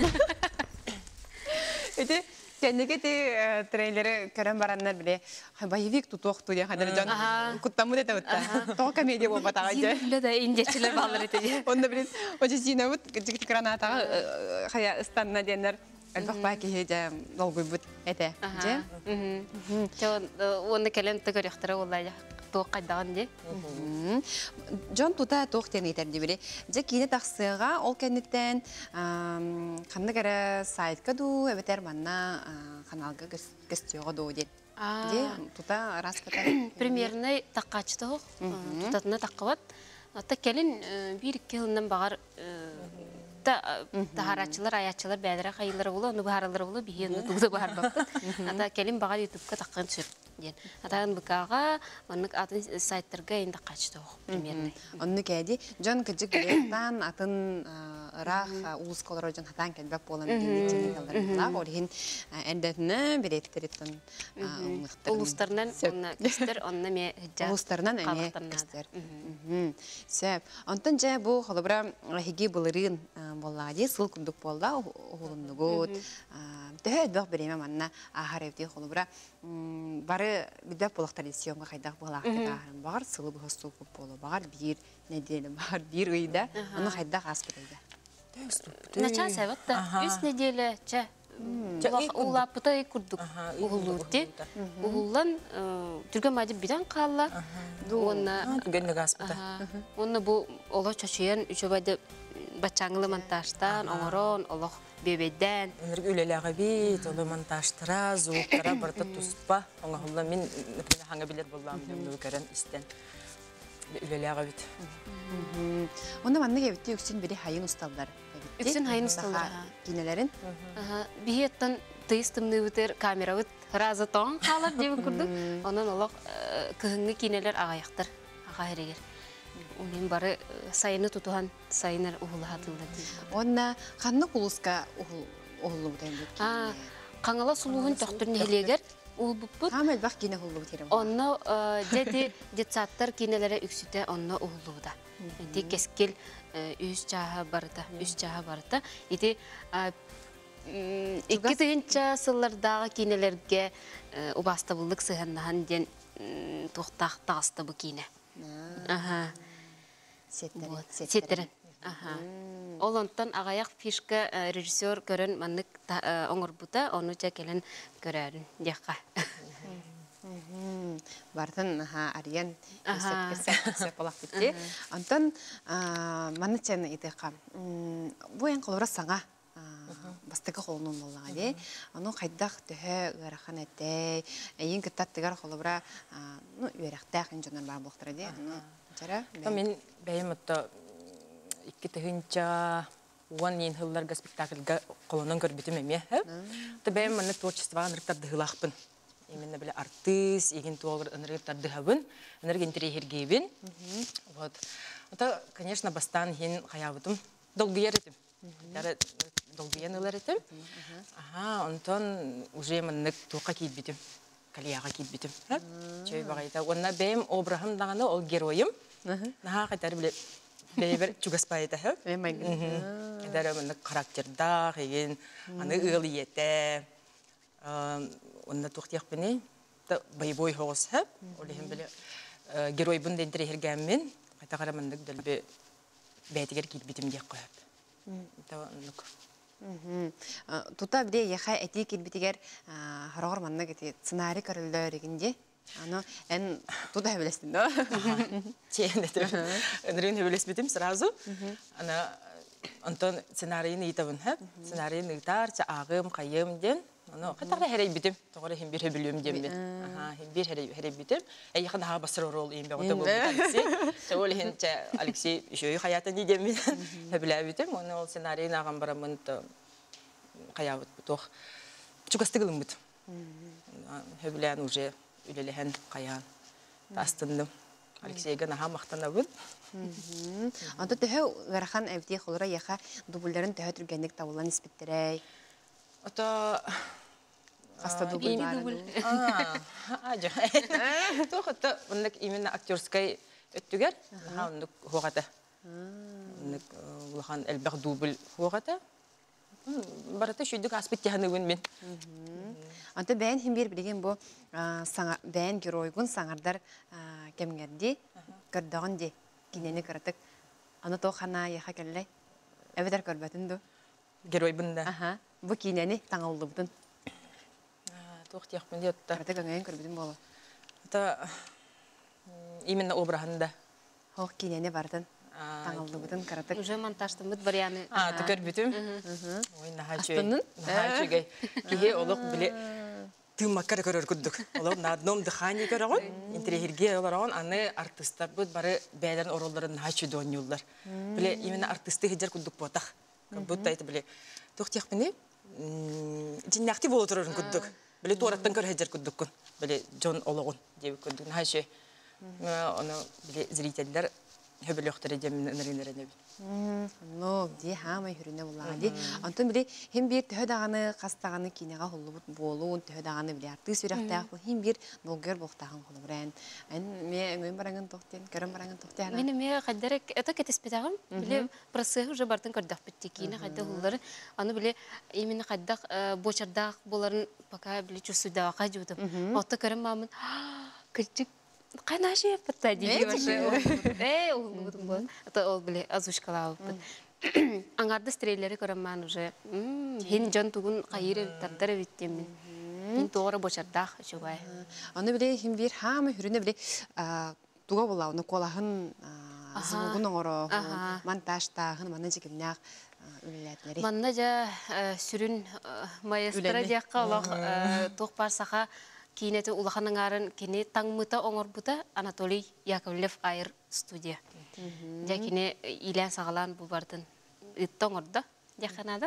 Эти кенеге те трейлеры көрөн бараннар биле. Боевик тутукту я хадыр жан. Куттамы да тутта. То комедия бол батага же. Биле да индечилер баллар эти. Онда биле, оже сине вот жигит гранатага хая станна денер. Албах баки хеже долгой бут эте. Же. Мм. Жон онда келем төгөрөхтөрө улай. Тоқ қайдаған де. Жон тута тоқ тернейтер де біле. Же кейіне тақсыға ол кәнеттен қанды кәрі сайтқа ду, әбетер манна қаналға көстеуға ду дед. Де тута рас бата. Примерно таққачы тоқ. Тутатына таққыват. Ата келін бір-екі жылынан бағар тахарачылар, аячылар, бәдірі қайылары болу, оны бағаралары болу, бейені тұғды бағар бақты. Ата келін бағар ютубқа таққан түсір. Атағын бұқаға, онық атын сайттарға енді қачты оқ, примерно. Онны кәді, жон күджік білеттен атын ұрақ ұлыс қолыр жон хатан кәлбәп болын білеттен қалдырылақ. Орхин әндетіні білеттереттен ұмықтырын. Ұлыстарынан онына көстер, онына ме хыджа Ұлыстарынан әне көстер. Сөп. Онтын жа бұл қолыбыра хеге бұлырын боллади, сыл күндік болда, оғылымды ғод. Төхі өдбәқ біреме манна ағар өте қолыбыра бары бидәп болық традиционға қайдақ болақты тағырын. Бағар сылы бұғысту көп болу, бағар бір неделі, бағар бір ұйда, оны қайдақ аспыр өйді. Нача сәбітті, үс неделі, чә, ұлапытай күрдік ұғылуытте. Ұғылан түрген майды биден қалла. Түгенлігі аспыта. Оны бұл олық чашуян үші байды бачаңылы монтажтан, оңырон, олық бебеден. Өнерге үлеліға бейт, олы монтажтыра, зуықтыра, бұрды тұспа. Оңағылы мен, например, хаңа білер болам, өңі көрін істен. Үлеліға бейт. Оны манны кебітті өксін бірі хайын ұсталдар. Өксін хайын ұсталдар. Кинелерін? Бейеттен тыйыстымны өтер камера өт разы тоң қалар деп күрдік. Онын олық күхіңгі кинелер ағаяқтыр, аға әрегер. Onun bari sayını tutuhan sayınlar uğulatıldı. Onda kanlı kuluska uğulu dendik. Ha, kanala suluğun töktürün heleger uğulbuput. Hamel bak yine uğulu terim. Onu dedi detsatlar kinelere üksüte onu uğuluda. Enti keskil üç çaha barıta, üç çaha barıta. İti iki tığınca sıllardağı kinelerge ubastabıllık sığındahan den tohtaq tağısta bu kine. Aha. Setтерин. Аха. Ол онтан ағаяқ фишка режиссер көрін маннык оңыр бұта, оны жа келін көрәрін деққа. Бартын ариян сөп олақ бітті. Онтан манны чәні идеқа. Бұл ең қолыра саңа бастығы қолының болуға де. Оның қайдақ түхі ұйарақан әттей. Ең күттаттығар қолыра ұйарақтақ инжонар бар бұлықтыра де. Мен бәйім ұтты екі түхінча он ең ғылларға спектакльға қолының көрбетім әме. Бәйім мұны творчестваға нұрықтарды ғылақпын. Именно білі артыс, еген туалыр нұрықтарды ғабын, нұрген тірейхергейбін. Конечно, бастан ең қаябытым. Долгияр етім. Долгиян ұлар етім. Онтан уже мұнық туаққа кейбетім. Калияға кейбетім. Чөй бағайда. Онна бәйім обрахым дағаны ол героyым. Наға қайтары біле бәйбір чугаспай еті. Әдәрі мұнық характердақ, еген аны ұғыл еті. Онна туқтияқ біне байбой хоғыз. Олеген біле герой бұн дәнтірі ергәммен қайтағара мұнық дәлбе бәйтігер кейбетім дек қойып. Тута биде яха эти килбитигер харагыр манна гити сценарий көрүлдөр эгинде. Аны эн туда билесин да. Чендетим. Энрин билесбитим сразу. Ана Антон сценарийни итабын хап. Сценарийни итар ча агым кайым ден. Аны катагы херей битим. Тогора хим бир билем дем бит. Аха, хим бир херей херей битим. Эй яхын ха басыр рол им бе ота бу Алексей. Шол хин ча Алексей ишөй хаятын дем бит. Биле битим. Аны ол сценарийни агам барамын каябыт бутох. Чукастыгылым бит. Хөблән уже үлелеген каян. Тастындым. Алексейга наха мактанабыт. Анда төһө гарахан әвди холора яха дубльләрен төһө түргәнлек табылган испиттерәй. Ата Аста дубль бар. А, ажа. Тохта ундык именно актерской өттүгәр. Ха ундык хугата. Ундык улахан элбәг дубль хугата. Барата шүдүк аспит яһаныбын мен. Анда бәйн һәм бер билген бу саңа бәйн геройгун саңардар кемгәрди, көрдөгөн ди, кинене кыртык. Аны тохана яха келләй. Әбәдәр көрбәтен ду. Герой бында. Аха. Бу кинене таңылдыбын. Тохт яхмын диотта. Кыртык аңайын көрбәтен була. Та именно обрахында. Хох кинене бардын. Таңылдыбын кыртык. Уже монтажты мыт баряны. А, ты көрбүтүм. Ой, нахачой. Нахачой. Кие олук биле тымаккар көрөр күддүк. Олук на одном дыхании көрөгөн. Интерьерге олорон аны артисттар бут бары бәйләрен оролларын нахачой донюллар. Биле именно артисты хиджер күддүк ботак. Будто это биле. Тохт яхмыны. Жиннакти боло турурун күддүк. Биле туараттан көр хиджер күддүк. Биле Джон Ологон деп күддүк. Нахачой. Аны биле зрительдер höbelökteri demin nerinere. No, di hamay hürüne bulladı. Antın bile hem bir töhdağını kastağını kinega hollubut bolun töhdağını bile artı sürekte hem bir dolgör boktağın holubren. En me men barangın tohten, kerem barangın tohten. Benim me kadderek eta ketespetağım bile prosesi уже бартын көрдөх битти кийне кайда хуллары аны биле именно кайда бочардак боларын пока биле чусуда кайдым. Отто керем мамын кичик Кайнаши пытта диги башы. Э, ол бу. Это ол биле озвучкалау. Аңарды стреллери көрөмман уже. Хин жон тугун кайыры тардары биттем. Мин тоора бочардах шугай. Аны биле хим бир хамы хүрүнө биле туга болауны колахын звугун оңоро монтажтагын мана жигимнак үлеләтләре. Манна жа сүрүн маэстро диякка Аллах тохпар саха Кинети улаханын арын кини таңмыта оңорбута Анатолий Яковлев Айр студия. Жа кини илен сағалан бу бардын ытта оңорда жақанада.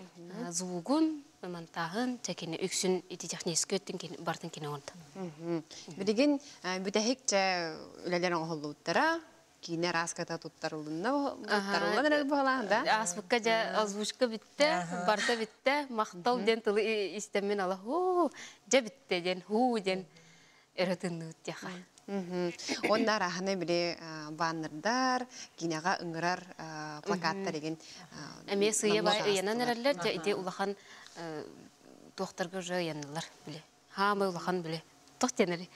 Звугун, монтағын, жа кини үксүн ити технически өттін бардын кини оңорда. Билеген бүтәхек жа үлелерін оңолуыттара, кини раската туттарылынна туттарылына бұғалағында. Аспыққа жа озвучка бітті, барда бітті, мақтал ден тылы истеммен ала, ху, жа бітті ден, ху ден өрөтінні өттеға. Onlar ahane bile bannerдар, кинега ыңгырар плакаттар деген. Эме сыя бай янан эрелер, жа ите улахан тоқтарга жа янылар биле. Хамы улахан биле. Тоқтенери.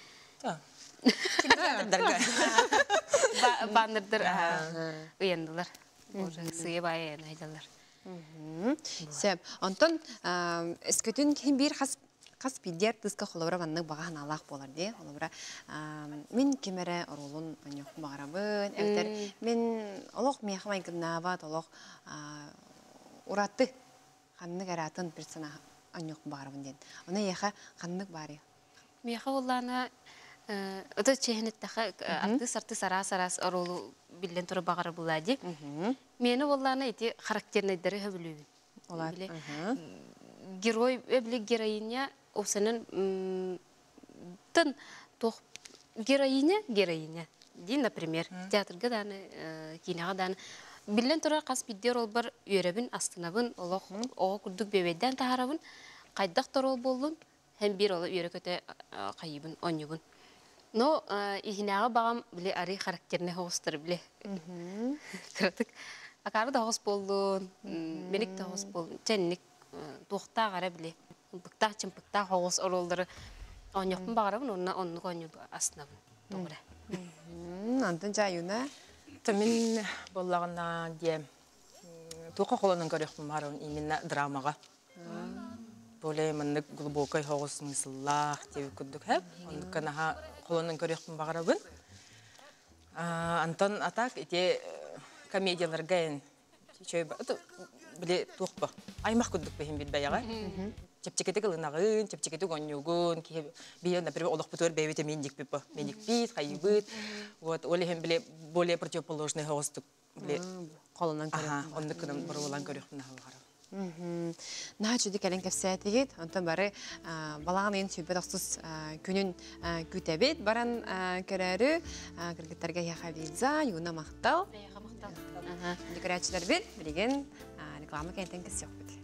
Баннердер уяндылар. Уже сыя бай найдалар. Сәп, Антон, эскөтүн ким бир хас Кас пидер тыска холобра манны баган алак болар ди. Холобра мен кемере оролун аньох багарабын. Эвтер мен олох мехмай гынабат олох ураты ханны гаратын персона аньох багарабын ден. Аны яха ханнык бары. Меха уллана это чехнеттаха артыс артыс арас-арас оролу билен тура багары булади. Мени уллана ити характернедери хөбүлүбүн. Олар. Герой эбли героиня Осенен тын тох героиня героиня ди, например, театрга даны кинага даны билен тура кас биддер ол бар үйрөбүн астынабын олох ого курдук бебеден тахарабын кайдак торол болдун hem bir ola үйрөкөтө кайыбын онюбун. Но ихинага багам биле ари характерне хостер биле. Кырдык акары да хос болдун, меник да хос болдун, ченник тохта гара биле. Быктах чем быктах хогос оролдары оньокпун багарабын, онна онну коню аснабын. Тогра. Антын жаюна. Мен боллагына дем. Тока холонун көрөкпүн барын именно драмага. Более мындык глубокой хогос смыслах деп күдүк хеп. Ондукана холонун көрөкпүн багарабын. Антон атак эти комедияларга чөй биле тохпа. Аймак күдүк бехим бит баяга. Чепчекети кылынагын, чепчекети гонюгун, ки бие, например, олох бутур бебете мендик пипа, мендик пит, хайбыт. Вот, олехем биле более противоположный хостук. Биле колонан көрөк. Ага, онды кынан боролан көрөк нахалгара. Наһа чүди кәлен кәпсәтегет, онтан бары балағын ең сөйбет ақсыз күнін күтәбет баран көрәрі кіргіттерге яқа виза, юна мақтал. Яқа мақтал. Декорачылар бет, білеген реклама кәнтен кәс жоқ бет.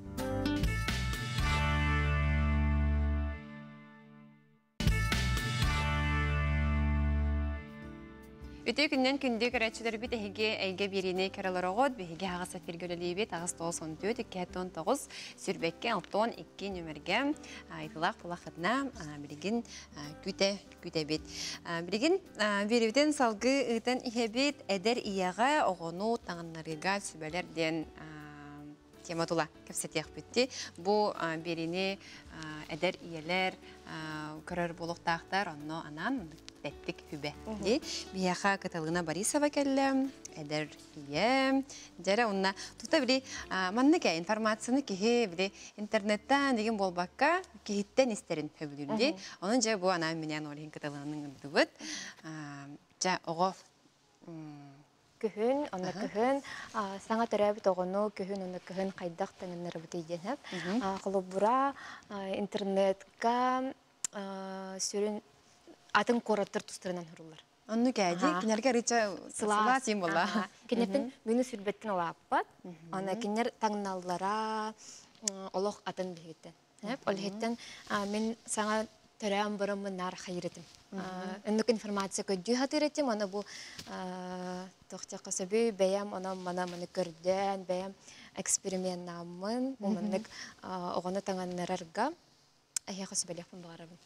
Өте күннен күнді көрәтшілер бет әйге әйге беріне кәрілер оғыд, бейге ағыз сәфер көлілі бет, ағыз тоғыз он төрт, екі он тоғыз, сүрбәкке алтон екі нөмірге айтылақ бұлақытына білген күте бет. Білген беруден салғы ұйтын ihe бет, әдер ияға оғыну таңынларыға сүбәлерден тема тұла кәпсәтеқ бетті. Бұл беріне әдер иелер көрір болуқтақтар, онно анан бәттік хүбе. Бияқа Каталына Борисова кәлі, әдір ие. Жәрі онына тұта білі манны кә информацияны кеге білі интернеттен деген болбаққа кехеттен істерін өбілірді. Оның жа бұл анам менен олығын Каталының ұдыбыд. Жа оғы Күхін, оны күхін, саңа төрәбіт оғыну, күхін, оны күхін қайдақ таңынлары бұты еден. Құлыбыра интернетка сүрін атын қораттыр тұстырынан ұрылар. Оны кәді, кенерге рыча сыла сен бола. Кенердің мүні сүрбеттін олаппат, оны кенер таңналара олық атын бігеттен. Олғеттен мен саңа төрәм бұрымын нар қайыретім. Үндік информация көдді хатыретім, оны бұл тоқты қасабы бәйім, оны мана мұны көрден, бәйім эксперимент намын, мұндық оғаны таңанларарға әйе қасабелепін бағарабын.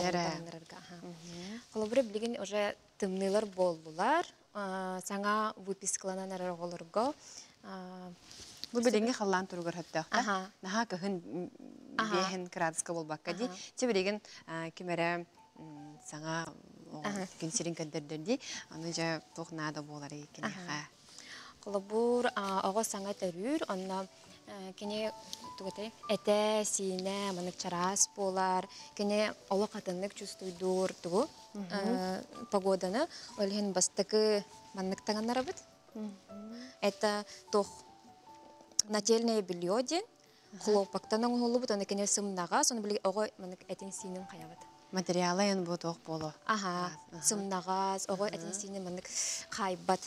Қолыбыры білген уже тымнылар болдылар, саңа выпискаланан әрі оларға. Бұл білінге қалан тұрғыр хөттіқті. Наға көхін бейхін крадысқа болбаққа дей. Те білеген кемәрі саңа күнсерін көндірдерді, оны жа тоқнада болар екен еға. Қолыбыр оғы саңа төрір, онына кене әті, сиіне, мұнық чарас болар, кене олы қатынлық чувствуйдур тұғы погоданы, олығын бастықы маннық таңанлары бұд. Это тоқ нательное белье ден, хлопақтан оңылы бұд, оны кене сымнаға, соны білге оғы мұнық әтін сиінін қаябыд. Материалы ен бұл тоқ болу. Аха, сымнағаз, оғы әтін сиінін мұнық қайбат.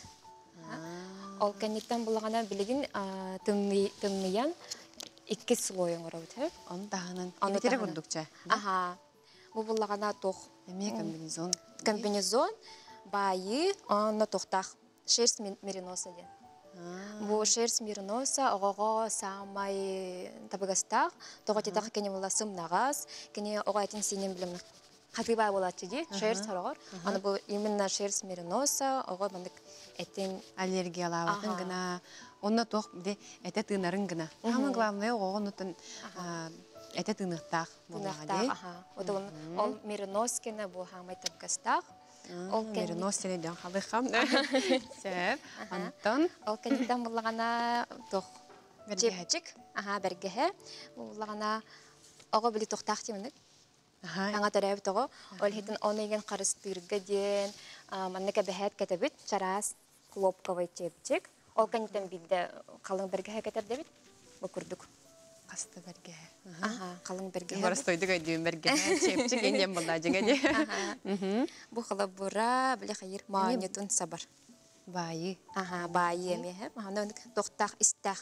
Ол кәнеттен бұлағана білеген тымныян икки слойын ғырауыд. Оны тағынан еметері күрдікчі? Аха, бұл бұлағана тоқ. Әме комбинезон? Комбинезон, байы, оны тоқтақ. Шерсть мериноса ден. Бұл шерсть мериноса оғыға самай табығастақ. Тоғы тетақ кәне бұла сымнағаз, кәне оға әтін сенен білімін қатыбай болады де, шерсть ұрағыр. Аны бұл именно шерсть мериноса, оға бұндық әтін аллергиялауатын ғына, онына тоқ біде әті тыңнарын ғына. Самый главное оғын ұтын әті тыңнықтақ болуға де. Ол меринос кені бұл хамай табығастақ. Меринос сені ден қалыққам. Сәп, антон. Ол кәнеттен бұлағана тоқ жепчік, бәргеhe. Бұлағана оғы білі тоқтақ деміндік. Таңа төрәбі тоғы. Ол хетін оны еген қарыстырғы ден, маннеке бәхет кәтәбіт, чарас, хлопковай жепчік. Ол кәнеттен білді қалың бәргеhe кәтәр дәбіт. Бұл күрдік. Қасты бәргеhe. Қалың бәргеhe. Борыс тойдық өйдіуін бәргеhe, жепчік енден бұлда жеңе де. Бұл қылы бұра, білі қайыр мағанетун сабар. Байы. Байы әме. Тоқтақ, істақ.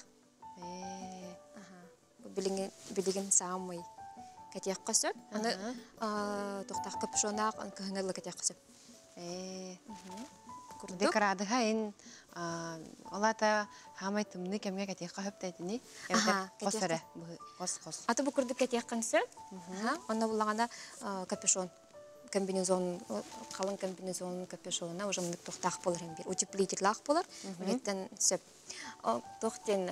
Білеген самый. Кәтек қысып, аны тоқтақ капшонақ, аны көхіңерлі кәтек қысып. Декорады ғайын, олата хамай тымны кәмге кәтек қағып тәйтіні, әуді қосыры, қос-қос. Аты бұл күрді кәтек қыңсып, оны бұлағана капюшон, комбинезон, қалың комбинезон капюшонына, уже мұндық тоқтақ болыр әмбер, утеплителлақ болыр, үлеттен сөп. Тоқтен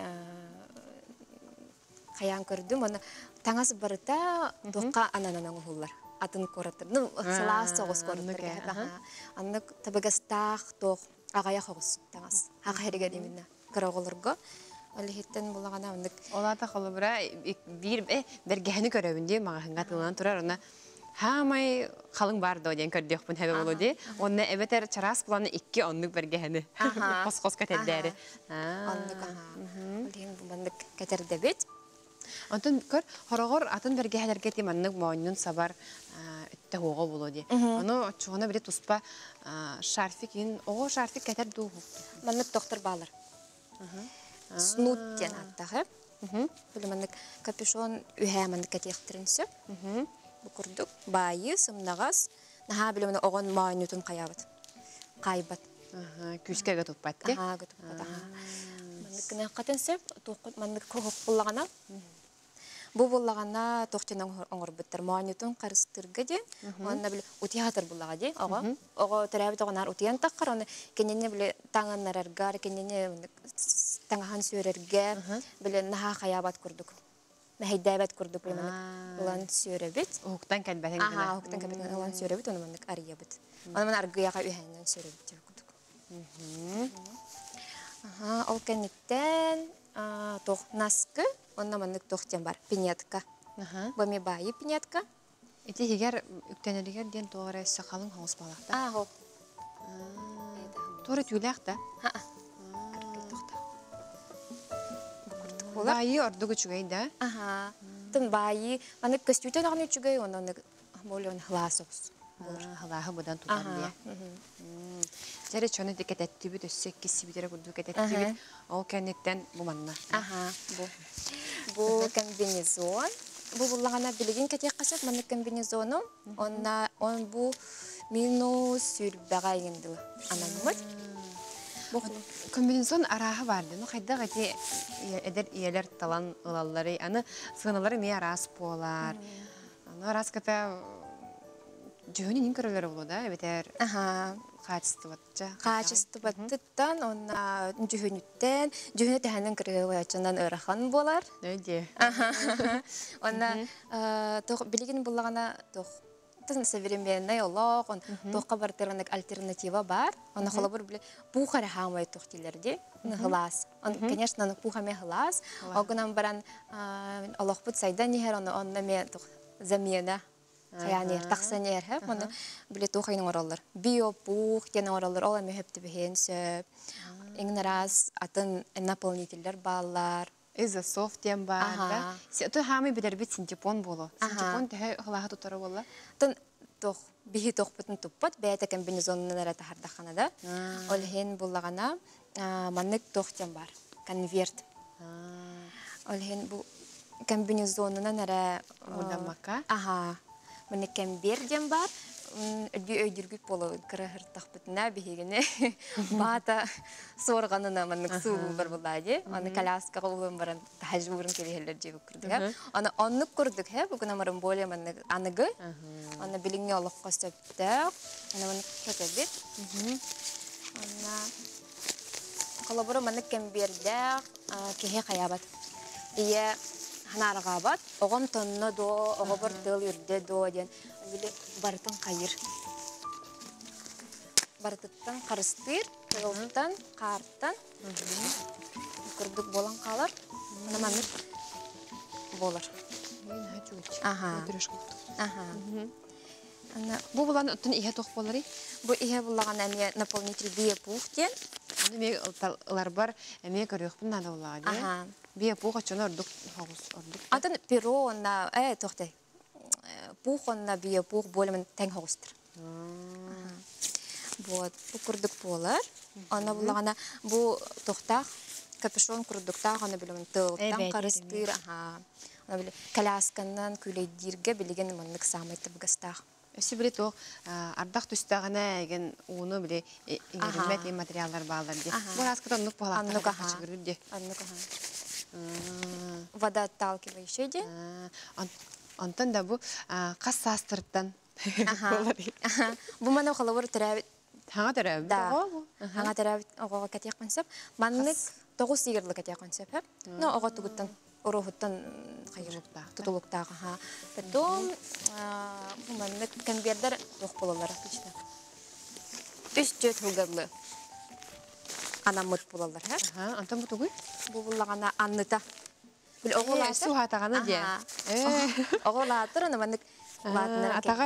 қаян көрдім, оны таңасы барыта тоққа анананан ұғылар. Атын қораттыр. Ну, сылаас соғыз қораттыр. Анны табығастақ тоқ ағая қоғыз таңас. Аға әріге демінна. Кіра оғылырға. Олы хеттен болағана өндік. Олата қолы бұра бір бәргәні көрәбінде мағахынға тылынан тұрар. Хамай қалың бар да ден көрдік бұн хәбе болу де. Онна әбетер чарас бұланы икки оннық біргені. Қос-қос кәтелдері. Оннық, аха. Олген бұмандық кәтерді бет. Антон көр хорогор атын бергәләргә тиманнык мооннун сабар үтте хого болу ди. Аны чугына бире туспа шарфик ин ого шарфик кәтер ду. Маннык доктор балар. Снут ден аттагы. Билманнык капюшон үһә маннык кәтехтеринсе. Бу курдук байы сымнагас. Наха билманы огон мооннутун каябыт. Кайбат. Күскәгә туппат ди. Ага, туппат. Маннык кына катынсып, тукут маннык когып буллагана. Бу буллагана тохтенең оңорбыттыр. Мооннутун карыстыргы ди. Онна бил утиатыр буллага ди. Ого. Ого терәбит огонар утиян таккар. Оны кенене биле таңаннарарга, кенене таңахан сөөрәргә, биле наха хаябат курдук. Мәһидәбәт курдук биле маннык. Улан сөөрәбит. Уктан кәнбәтен генә. Ага, уктан кәнбәтен улан сөөрәбит, оны маннык арыябыт. Оны мен аргыяга үһәннән сөөрәбит курдук. Ага, ол кәнеттән тох наскы, онна маннык тохтен бар, пинетка. Бами байы пинетка. Ити егер үктәнергә ден тоғыры сақалың хоңыз балақта. А, хоп. Торы тюләк та? Ха. Байы ордугы чүгәй да? Ага. Тын байы, маннык костютен ағны чүгәй, онны молен хласос. Халахы бұдан тұтан бия. Жәрі чоны декет әтті бүт, өссек кесі бідері күрдік әтті бүт, ол кәнеттен бұманна. Ага, бұ. Бұ комбинезон. Бұ бұлағана білеген кәтек қасып, манны комбинезону. Он бұ минус сүрбәға еңділі. Ананымыд. Комбинезон арағы барды. Қайда қайда әдір иелер талан ұлалары, аны сығыналары ме арас болар. Арас кәті Жөні нин көрөлөр болу да, бетер качество батча. Качество баттыттан, онна жөһөнүттен, жөһөнү тәһәнен кырыгычынан ырахан болар. Өйде. Онна тох билигин буллагана тох тын современный олог, он тохка бартырынык альтернатива бар. Онна холобур биле бу харахамай тох дилерди. Глаз. Он, конечно, бу хаме глаз. Огунан баран олог бут сайда нихер онна онна ме тох замена. Yani taqsan yer hep onu bile toxayın orallar. Biopux denen orallar ola mehepti behen söp. Ingnaraz atın napolitiller ballar. Изософт дем бар да. Сето хами бидер бит синтепон боло. Синтепон те хлага тутара болла. Тын тох бихи тох бутын туппат бәйте комбинезоннан ара тахардаханада. Ол хен буллагана маннык тох дем бар. Конверт. Ол хен бу комбинезоннан ара улдамака. Ага. Мен кембер дем бар, өйдү өйдүргүт болу кырыгыр тахпытына бигене бата сорганына меник суу бар булады. Аны коляска улым баран тажбурун келелер жеп курдук. Аны онны курдук хэ, бүгүн амарым боле мен аныгы. Аны билиңне алып кастыпты. Аны мен кетебит. Аны колобора мен кембердә кеһе каябат. Ие Ханаргабат, огом тонно до, ого бар тыл үрде до ден. Биле бартын кайыр. Бартыттан карыстыр, тылтан, карттан. Курдук болан калар. Мына мамык болар. Мен хачуч. Ага. Ага. Ана бу булан өтүн ihe тох болары. Бу ihe буллаган эме наполнитель биопух ден. Аны ме алар бар, эме көрөкпүн нада булады. Ага. Бия пуха чона ордук хогус ордук. Атын перо онна э тохте. Пух онна бия пух болмен тең хогустур. Вот, бу курдук болар. Ана буллагана бу тохтак капюшон курдуктак аны билем тылтан карыстыр. Ага. Ана биле коляскандан күлөйдирге билеген мындык самайты бугастак. Өсі біле тоқ ардақ түстағына әген уыны біле еңгерілмет ең материалдар бағалар де. Бұл асқыда ұнық бағалақтар қашы көрір де. Аннық, вода отталкивающий де. Антон да бұл қас састырыттан болар. Бұл мана қалауыр түрәбіт. Хаңа түрәбіт? Да. Хаңа түрәбіт оғаға кәтек қонсап. Маннық тоғыз сигірлі кәтек қонсап. Но оға тұғыттан Ороhutan kayırlıkta, tutulukta. Потом bu manlık konverter yok bulalar işte. Üç dört hılgarlı anamut bulalar hep. Ha, antam bu tuğuy? Bu bulağına anlıta. Bil oğul atır. Su hatağını diye. Oğul atır onu manlık. Atağar?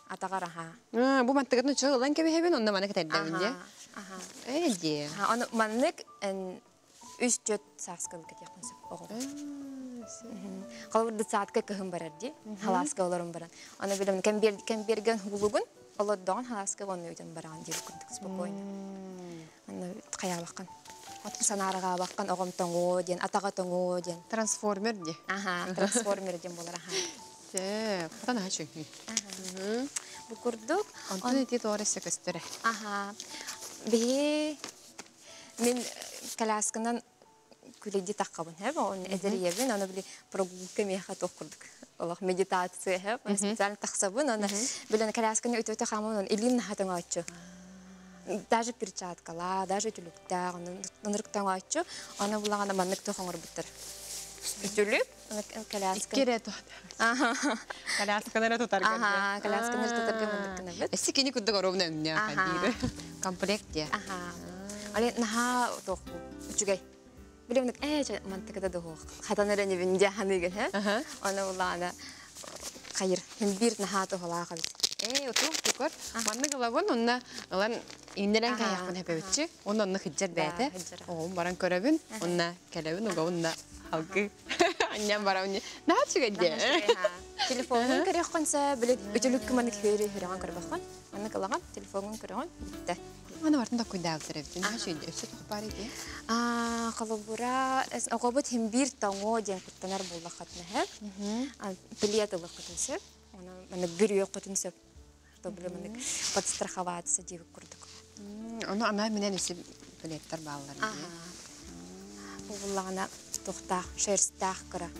атагар аха. Бу мантыгатын чыгылан кебехебен онда маны кетердебинде. Аха. Эди. Ха, аны маннык эн үч жөт саскыл кетекенсеп огыл. Калбырды саатка кыһым барарди. Халаска олорун баран. Аны билем кем бер кем берген хулугун олоддон халаска онны үтен баран дип күндүк спокойно. Аны каябаккан. Атын санарыга баккан огом тоңо ден, атага тоңо ден. Трансформер ди. Аха, трансформер ден болар аха. Те, катан ачы. Аха. Бу курдук. Антон эти торысы көстөрө. Аха. Би мен калясканан күледи таккабын, һәм он эдериебин, аны били прогулка меха токурдук. Аллах медитация һәм, аны специально таксабын, аны билен калясканы өтө-өтө хамын, илин хатың ачы. Даже перчаткала, даже түлүктә, аны нырыктан ачы, аны булаганда маннык тохоңор биттер. Түлүк, аны каляска. Керет. Аха. Калясканы тотарган. Аха, калясканы тотарган мындыкны бит. Эси кини күддүк оровна үнне хадире. Комплект я. Аха. Али наха тох үчүгэй. Билемник э мантыкада дох. Хатанара небинде ханыгын, ха? Аны улана кайыр. Хин бир наха тохала кабит. Э, оту тукар. Манны галагон онна алан индерен каякын хепебитчи. Онна онна хиджер бәте. О, баран көрөбүн. Онна келебин, ого онна халкы. Аннан барауны. Начыгыде. Телефонун керек конса, биле өтөлүк маны көйрө хөрөгөн көрбөкөн. Аны калаган телефонун көрөгөн битте. Аны бартында куйдагытыр эбдин. Начы өсөт бар иде. А, калыбура, эс огобут хим бир тоңо ден куттанар буллахатны һәм. А, билетылык кытысы. Аны маны бир юк кытынсып. То биле маны подстраховаться дип курдук. Аны ана менен эсе билеттер баллар. Ага. Буллагана тохта, шерстах кыра.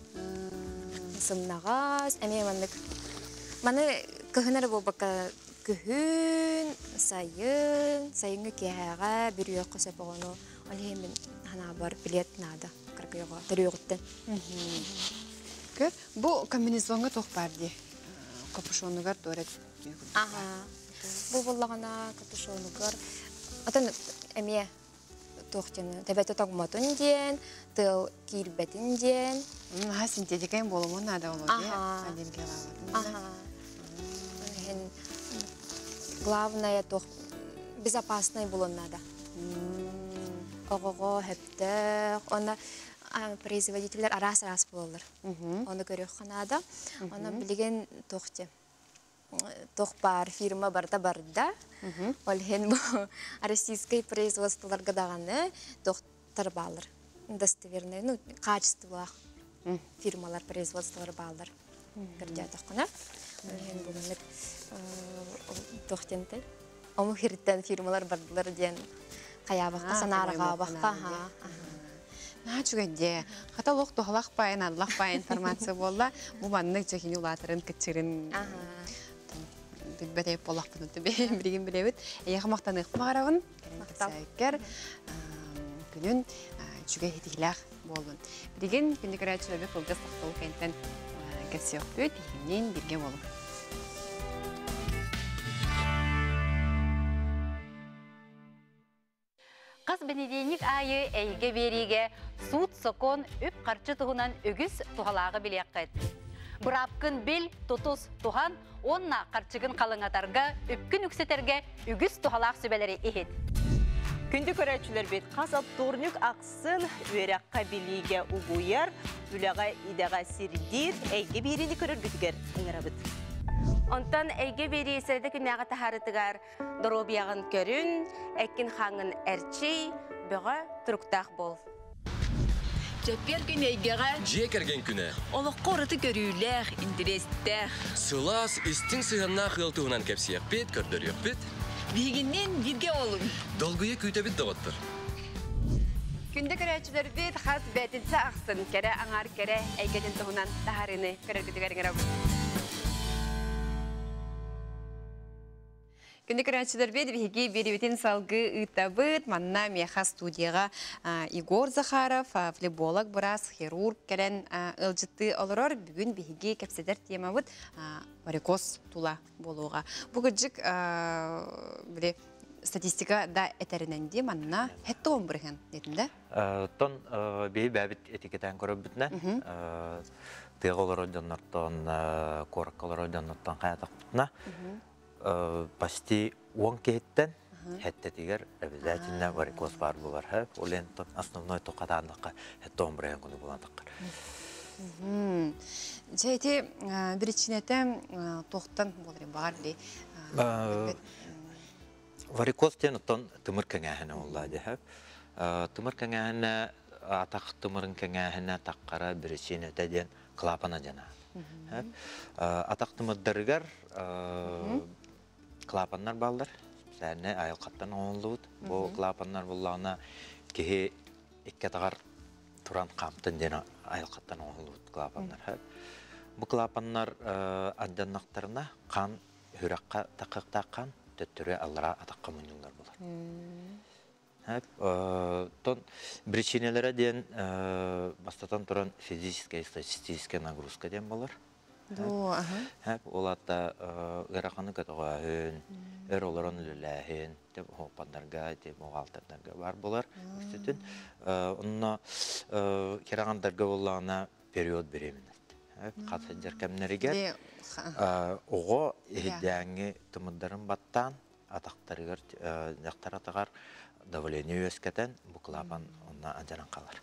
Сымнагас, эме мандык. Маны кыһынар болбака күһүн, сайын, сайынгы кеһәгә бир юк кысып огону. Али мен ана бар билет нада. Кыргыйга төрөгөттен. Көр, бу комбинезонга тох барди. Капюшонугар торет. Ага. Бу буллагана капюшонугар. Атын эме тохтен тебете тагматын ден, тыл кирбетин ден. Ха синтетикаен болумун нада болот, э? Адилге бар. Ага. Главное тох безопасный болон надо. Ого-го хепте, она производителер арас-арас болар. Оны көрөк надо. Она билген тохте. Тох бар фирма барда барда. Ол хен российский производстволарга даганы тохтар балар. Достоверный, ну, качестволы фирмалар производстволар балар. Көрдө тохкана. Хен булынып тохтенте. Ому хирттен фирмалар бардылар ден каябакка санарга бакка. Начыгыде. Хата лох тохлак пайын, аллах пайын информация болла. Бу банны чехини улатырын кичирин. Билбете полакпын өтө билген билебит. Эйе мактаны кмарагын. Макталкер. Күнүн чүгө хитилах болдун. Билген күндүкөрө чөбө кылгыс тактыл кенттен кесиөктү тигинен бирге болуп. Қыз бенедейник айы әйге береге суд сокон үп қарчы тұғынан үгіз тұғалағы білек қайд. Бұрапкын бел тұтыз тұған, онна қарчығын қалыңатарға үпкін үксетерге үгіз тұғалақ сөбелері ехет. Күнді көрәтшілер бет қасап турнюк ақсын өрәққа білеге ұғуяр, үліға идаға сирдир әйге берені көрір күтігер ұңырабыд. Онтан әйге бері есерді күнәға тахарытығар дұробияғын көрін, әкін қаңын әрчей, бұға тұрықтақ бол. Жаппер күн әйгеға Жекерген күні. олыққа ораты көрілер, интерестер. Сылас істің сығанна қылтығынан кәпсияқ бет, көрдіріқ бет. Бігіннен бірге олың. Долгуя күйті бет доғыттыр. Күнді көрәтшілер бет қаз бәтінсі ақсын, кәрі аңар кәрі әйгеден тұғынан тахарыны көрергідігеріңер ауыр. Күнді көрәтшілер бет бейге беребетін салғы ұйтабыт, манна меха студияға Игор Захаров, флеболог бұрас, хирург кәрін ұлжытты олырор, бүгін бейге кәпседер темабыт варикоз тула болуға. Бұғы жүк статистика да әтәріненде манна хәтті он бірген дедімді? Тон бей бәбіт этикетен көріп бүтіне. тыголор жаннартан кораккалар жаннартан хаятактна почти он кеттен хеттетигер обязательно варикоз бар булар ха олен основной токаданлыкка хеттон брен күнү буландык. Жайти биричинете тоқтан болар бар ди. Варикоз тен тон тымыр кеңәһенә улла ди ха. Тымыр кеңәһенә атак тымырын кеңәһенә таккара биричинете ден клапана жана. Атак тымырдыргар клапаннар балдар. Сәне айылқаттан оңылуыд. Бұл клапаннар бұллағына кеге екке тағар тұран қамтын дені айылқаттан оңылуыд клапаннар. Бұл клапаннар адданнақтарына қан, хүраққа тақықта қан, төттірі аллара атаққа мұнылар болар. Тон причинелері ден бастатан тұран физическая и статистическая нагрузка ден болар. Олата ғырақаны көтіға үн, өр оларын үліләхін, хопандарға, мұғалтардарға бар болар. Онына керағандарға олағына период беремінет. Қатсаджар кәмінерігер, оғы ехидәңі тұмындарын баттан, атақтарығыр, жақтар атағар давление өскәтен бұқылапан онына анжаран қалар.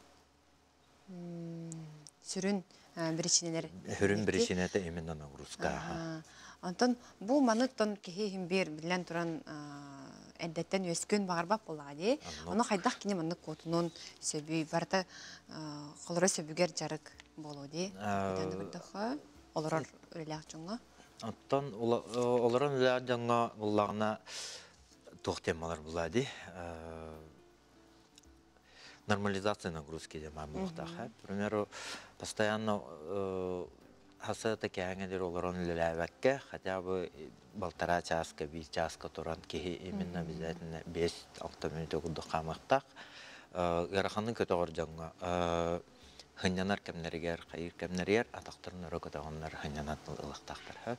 Сүрін бірішінелер. Хүрін бірішінеті именно нагрузка. Антон, бұл маныттон кехейін бір білен тұран әддеттен өскін бағарбап болады. Оны қайдақ кене манны котунун сөбүй барда қолыры сөбігер жарық болады. Олар өләқ жоңға? Антон, оларын өләқ жоңға бұлағына тоқтемалар болады. Нормализация нагрузки дема мухтаха. К примеру, постоянно хаса такие ангелы олорон лелевекке, хотя бы полтора часка, бис часка туран кихи именно обязательно без автомобиля кудуха махтах. Гараханы көтөгөр жаңга хынянар кемнергер, кайыр кемнергер, атактарын өрө көтөгөннөр хынянат ылыктактар.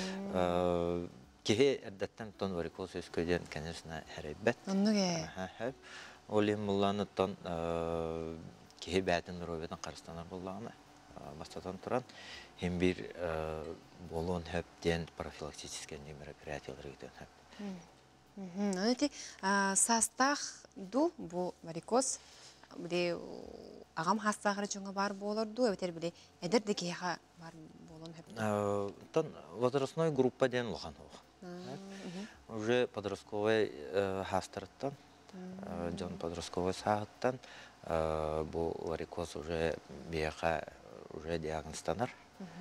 Кихи әдәттән тон варикоз өскөден, конечно, хәрәйбәт. Оннуге. Олим мулланы тон кихи бәтін роведен қарыстанар болағына бастатан тұран hem bir болуын хөптен профилактический мероприятиялар өтен хөп. Өте састақ ду бұл варикоз біле ағам хастағыры жоңа бар болыр ду, өтер біле әдірді кейға бар болуын хөп. Тон возрастной группа ден лоған оғы. Уже подростковый хастырыттан Джон подростковый сағыттан бұл варикоз уже бияға уже диагнозданар.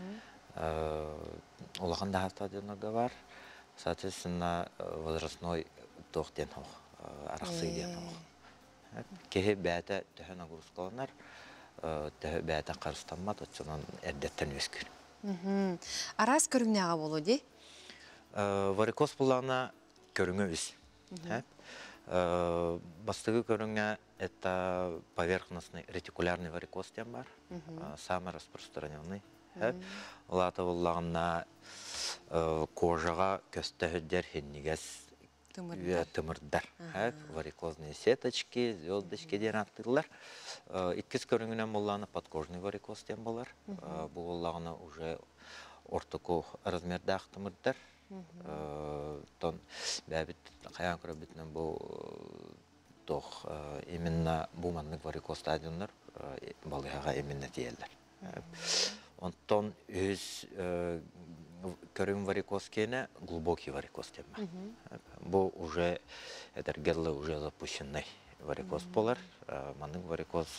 Олаған да стадионага бар. Соответственно, возрастной тоқтен оқ, арақсы ден оқ. Кеге бәті түхі нагрузкаланар, түхі бәті қарыстанмат, отсынан әрдеттен өскір. Арас көріңнеға болу де? Варикоз бұлағына көріңі өз. Бастығы көріңе это поверхностный ретикулярный варикоз тем бар, самый распространенный. Олаты болағына кожаға көстіғідер хеннегес тымырдар. Варикозные сеточки, звездочки ден аттылар. Иткіз көріңінен болағына подкожный варикоз тем болар. Бұл болағына уже ортоку размердақ тымырдар. Тон бәбіт қаян көрі бітінен бұл тоқ именно буманлық варикоз стадионлар балғаға именно тиелдер. Онтон өз көрім варикоз кені глубокий варикоз тема. Бұл уже әдергерлі уже запущенный варикоз болар. Манлық варикоз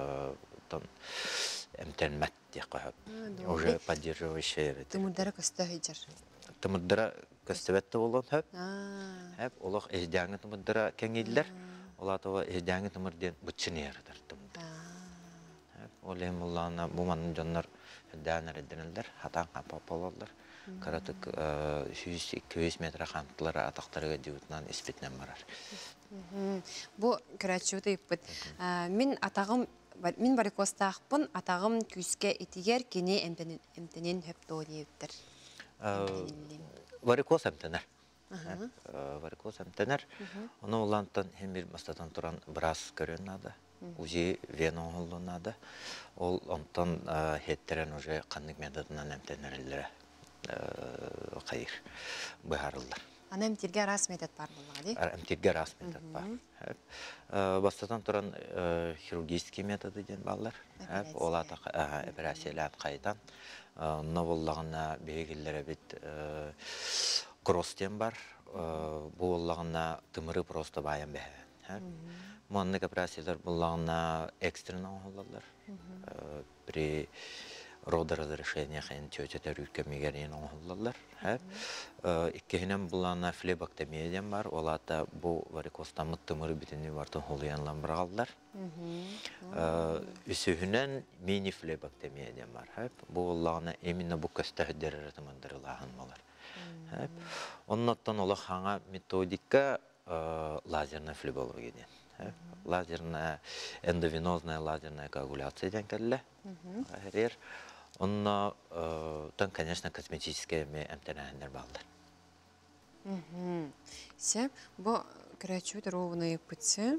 әмтенмәт де қойып. Уже поддерживающий. Тымырдары көстіғі жар. Тымырдыра көстебетті болуын хөп. Олық әждәңі тымырдыра кәңелдер. Олатыва әждәңі тымырден бұтшыны ердір тымырдыр. Олайым олағына бұманын жонлар әддәңір әдденілдер, хатан қампап болалар. Қаратық үш-екі жүз метр қамтылары атақтарыға деуітінен еспетінен барар. Бұл көрәтші өтіп Мен атағым Мен варикостақпын, атағым күске етігер кене әмтенен хөп доғын ептір. Варикоз әмтенер. Варикоз әмтенер. Оны олантан hem bir бастатан тұран біраз көрін ады. узи вена оңолунада. Ол онтон хеттерен уже қанник методынан әмтенерілері қайыр бұйарылдар. Ана әмтирге рас метод бар болуға, дей? Әмтирге рас метод бар. Бастатан тұран хирургический методы ден балар. Олата операциялар қайдан. Онна боллағына бейгілері бит кросстен бар. Бұл боллағына тымыры просто баян бәйін. Мұннық операциялар боллағына экстрена оңылалар. При родоразрешение қайын тететер үлкемегерін оңылалар. Иккехінен боллағына флебоктомияден бар. Олата бұл варикостамы тымыры бітіне бартын холуянлан бірғалдар. Үсіхінен мини-флебоктомияден бар. Бұл боллағына именно бұл көстәхіддері ратымандырылағын болар. Оннаттан олы қаңа методика лазерная флебология. Лазерная, эндовенозная лазерная коагуляция ден кәлі. Онна, тон, конечно, косметические әмтенәхендер балдар. Се, бұл көрәчу дұровыны пүтсі.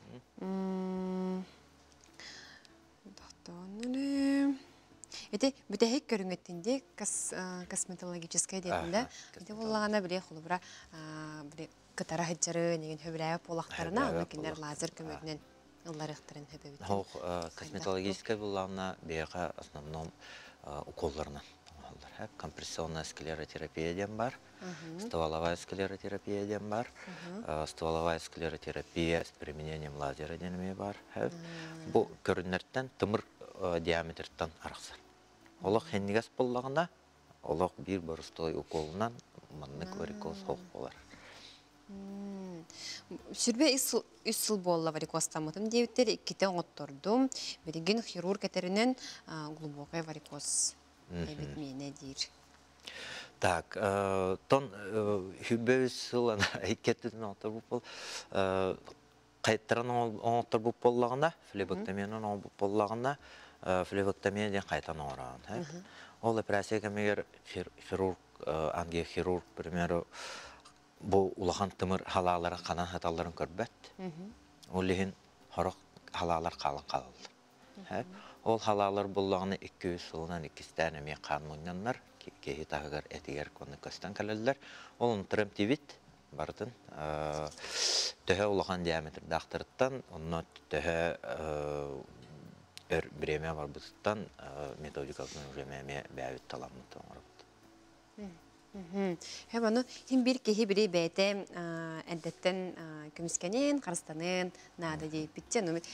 Дақтауыныры... Эти бүтәхек көріңеттінде косметологическая детінде. Эти болағана біле құлы бұра кытара хеджары, неген хөбіләйі полақтарына, оны кендер лазер көмегінен ұллар ықтырын хөбі бітін. Косметологическая болағына бейға основном уколларынан. Компрессионная склеротерапия ден бар, стволовая склеротерапия ден бар, стволовая склеротерапия с применением лазера денеме бар. Бұл көрінерттен тымыр диаметртан арақсар. Олық хеннигас болағына, олық бір бұрыстой уколынан мұннық варикоз хоқ болар. Сүрбе үс сыл болла варикостамытым деуттер, икките оңыттырдым. Береген хирург әтерінен глубокай варикоз әбетмейіне дейір. Так, тон хүбе үс сыл әйкеттізін оңыттыр бұл бол. Қайттырын оңыттыр бұл болағына, флебоктомияның оңып болағына, флебоктомия ден қайтан оңыраған. Ол операция кәмегер хирург, ангиохирург, примеру, бұл улахан тымыр халалары қанан хаталарын көрбәт. Ол леген хорық халалар қалын қалылды. Ол халалар болағына екі жүз сылынан ikisinden әме қан мұнянлар, кейі тағығар әтігер көні көстен кәлілдер. Ол ұнтырым тивит бардың. Төһе улахан диаметр дақтырыттан, онына төһе біреме бар бұтыттан методикалының жемеме бәуіт таламыны тоңырыпты. Hem onu hem bir kehi biri bete eddetten kömüskenin, karstanın, nada diye bitti. No,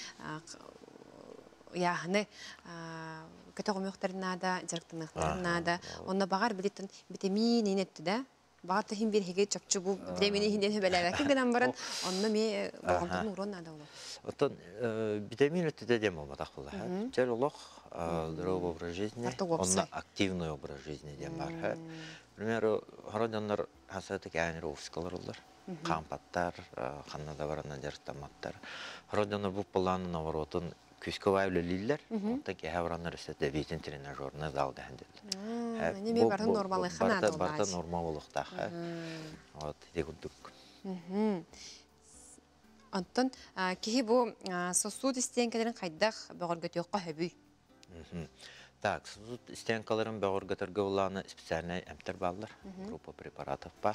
ya hani kategoriklerin nada, cerktanlıkların nada. Onda bağır bilitten vitamin inetti de. Bağır da hem bir hege çapçı bu vitamini hinden hebelere ki gelen varan. Onda mi bağımtı nuron nada olur. Otan vitamin inetti de demo madaklı. Çel olaq, здоровый образ жизни, он активный образ жизни дем бар. К примеру, хородонлар хасаты кәнер офискаларлар, кампаттар, ханнада баранан жарықтаматтар. Хородонлар бұл планын наворотын күскі вайвлі лиллер, онта кәе баранар үстәді бейтін тренажерны зал дәхенділді. Неме барын нормалы ханады олар? Барта нормал олықтақ. Вот, де күрдік. Антон, кеге бұл сосуд істеген кәдерін қайдақ бағыр көтеуққа хөбүй? Так, сосуд стенкаларын бағыр götөргө уланы специальный әмтер балдар, группа препаратов бар.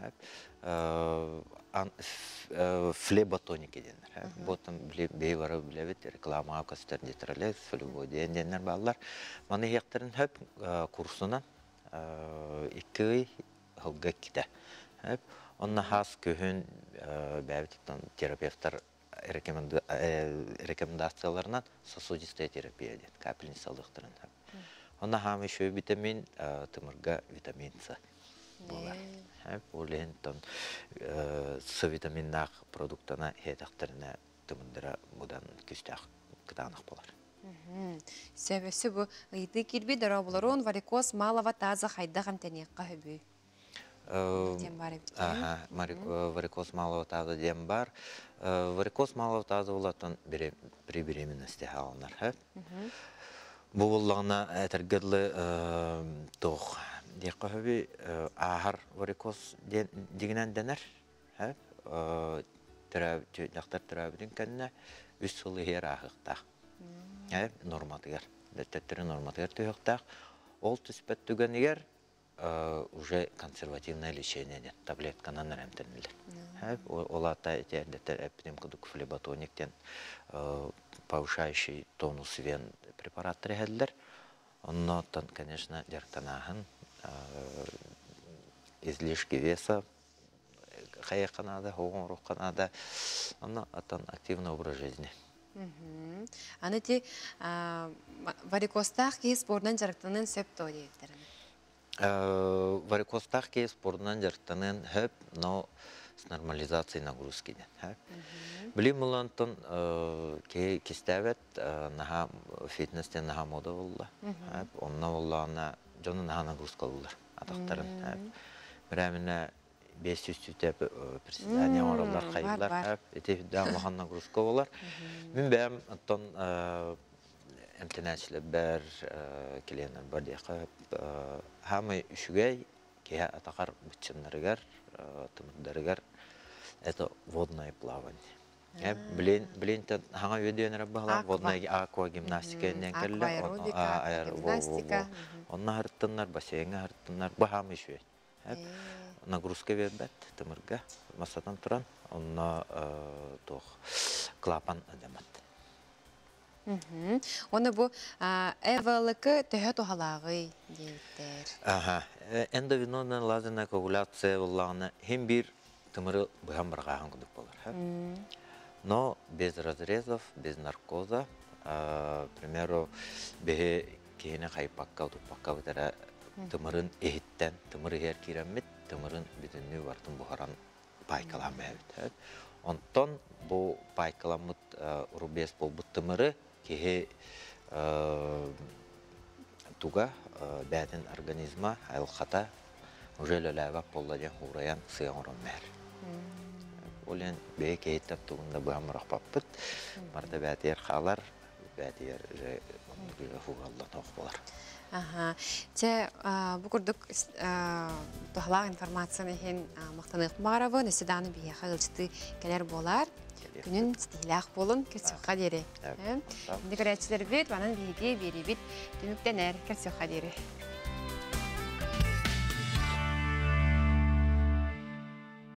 Флеботоники денер. Ботом бейвары білебет, реклама көстер детерелер, флебодиен денер балдар. Маны ектірін хөп курсынан екі ай ғылға киді. Онна хас көхін бәбеттен терапевтар рекомендацияларынан сосудистая терапия ден, капельницалықтырын. Онна хам еще витамин, тымырға витамин С болар. Олен С витаминнақ продуктана хетақтарына тымындыра бұдан күстәқ қытанық болар. Сөбесі бұл ұйды келбе дара боларын варикоз малава таза хайда қамтанеққа хөбі? Варикоз малого таза дем бар. Варикоз малого таза болатын при беременности алынар. Бұл болағына әтіргірлі тоқ. Деққа хөбі ағар варикоз дегінен денер. Жақтар түрәбінің кәніне үс сылы хер ағықтақ. Норматығар. Дәттеттері норматығар түйіқтақ. Ол түспәт түген егер уже консервативное лечение нет. Таблетканан рәмтенілер. Олата әтер әппідем күдік флебатониктен повышающий тонус вен препараттары әділер. Оннан, конечно, дәртанағын излишки веса қайық қанада, хоғын рух қанада. Оннан, аттан активный образ жизни. Аны те варикостақ кей спордан жарықтанын сөп той ептерін? Варикостақ кей спордан жарықтанын хөп, но с нормализацией нагрузки. Білім ұлантын кей кестәвет фитнестен наға мода олда. Онна оллағына жоны наға нагрузка олдар атақтарын. Бір әміне бес жүз түтеп приседания оралар қайылар. Эти дамаған нагрузка олар. Мен бәм ұттан әмтенәчілі бәр келенер бар дейқі. Хамы үшігей кея атақар бұтчынларығар, тымырдарығар. Это водное плавание. Блин, ханга видеонер бағла, водная аквагимнастика енен кәлі. Аэробика, гимнастика. Онна харттынлар, бассейнға харттынлар, бағам үші. Нагрузка вербәт, тымырға, масадан тұран, онна клапан адамат. Оны бұл әвалықы төхі тұхалағы дейдер. Эндовенонная лазерная коагуляция олағына хем бір тымыры бұған бірғаған күдік болар. Но без разрезов, без наркоза, к примеру, бе кейіне қайпаққа, ұтыпаққа өтері тымырын ехіттен, тымыры ер керемет, тымырын бүтінні бартын бұғаран пайкалам әвіт. Онтон бұл пайкаламыт рубес бұл бұт тымыры кеге туға бәдін организма айлқата уже лөләвәк болладен хураян сыян ұрын мәр. Олен бәй кейттен туғында бұға мұрақ баппыт, барда бәдер қалар, бәдер хуғалдан оқ болар. Те бұл күрдік тұғылақ информацияны хен мақтанық бағарабы, нөседаны бейе қағылшыты кәлер болар, күнін стилақ болын, көрсеуға дере. Енді көрәтшілер бет, ванын бейге бері бет, дүміктен әр көрсеуға дере.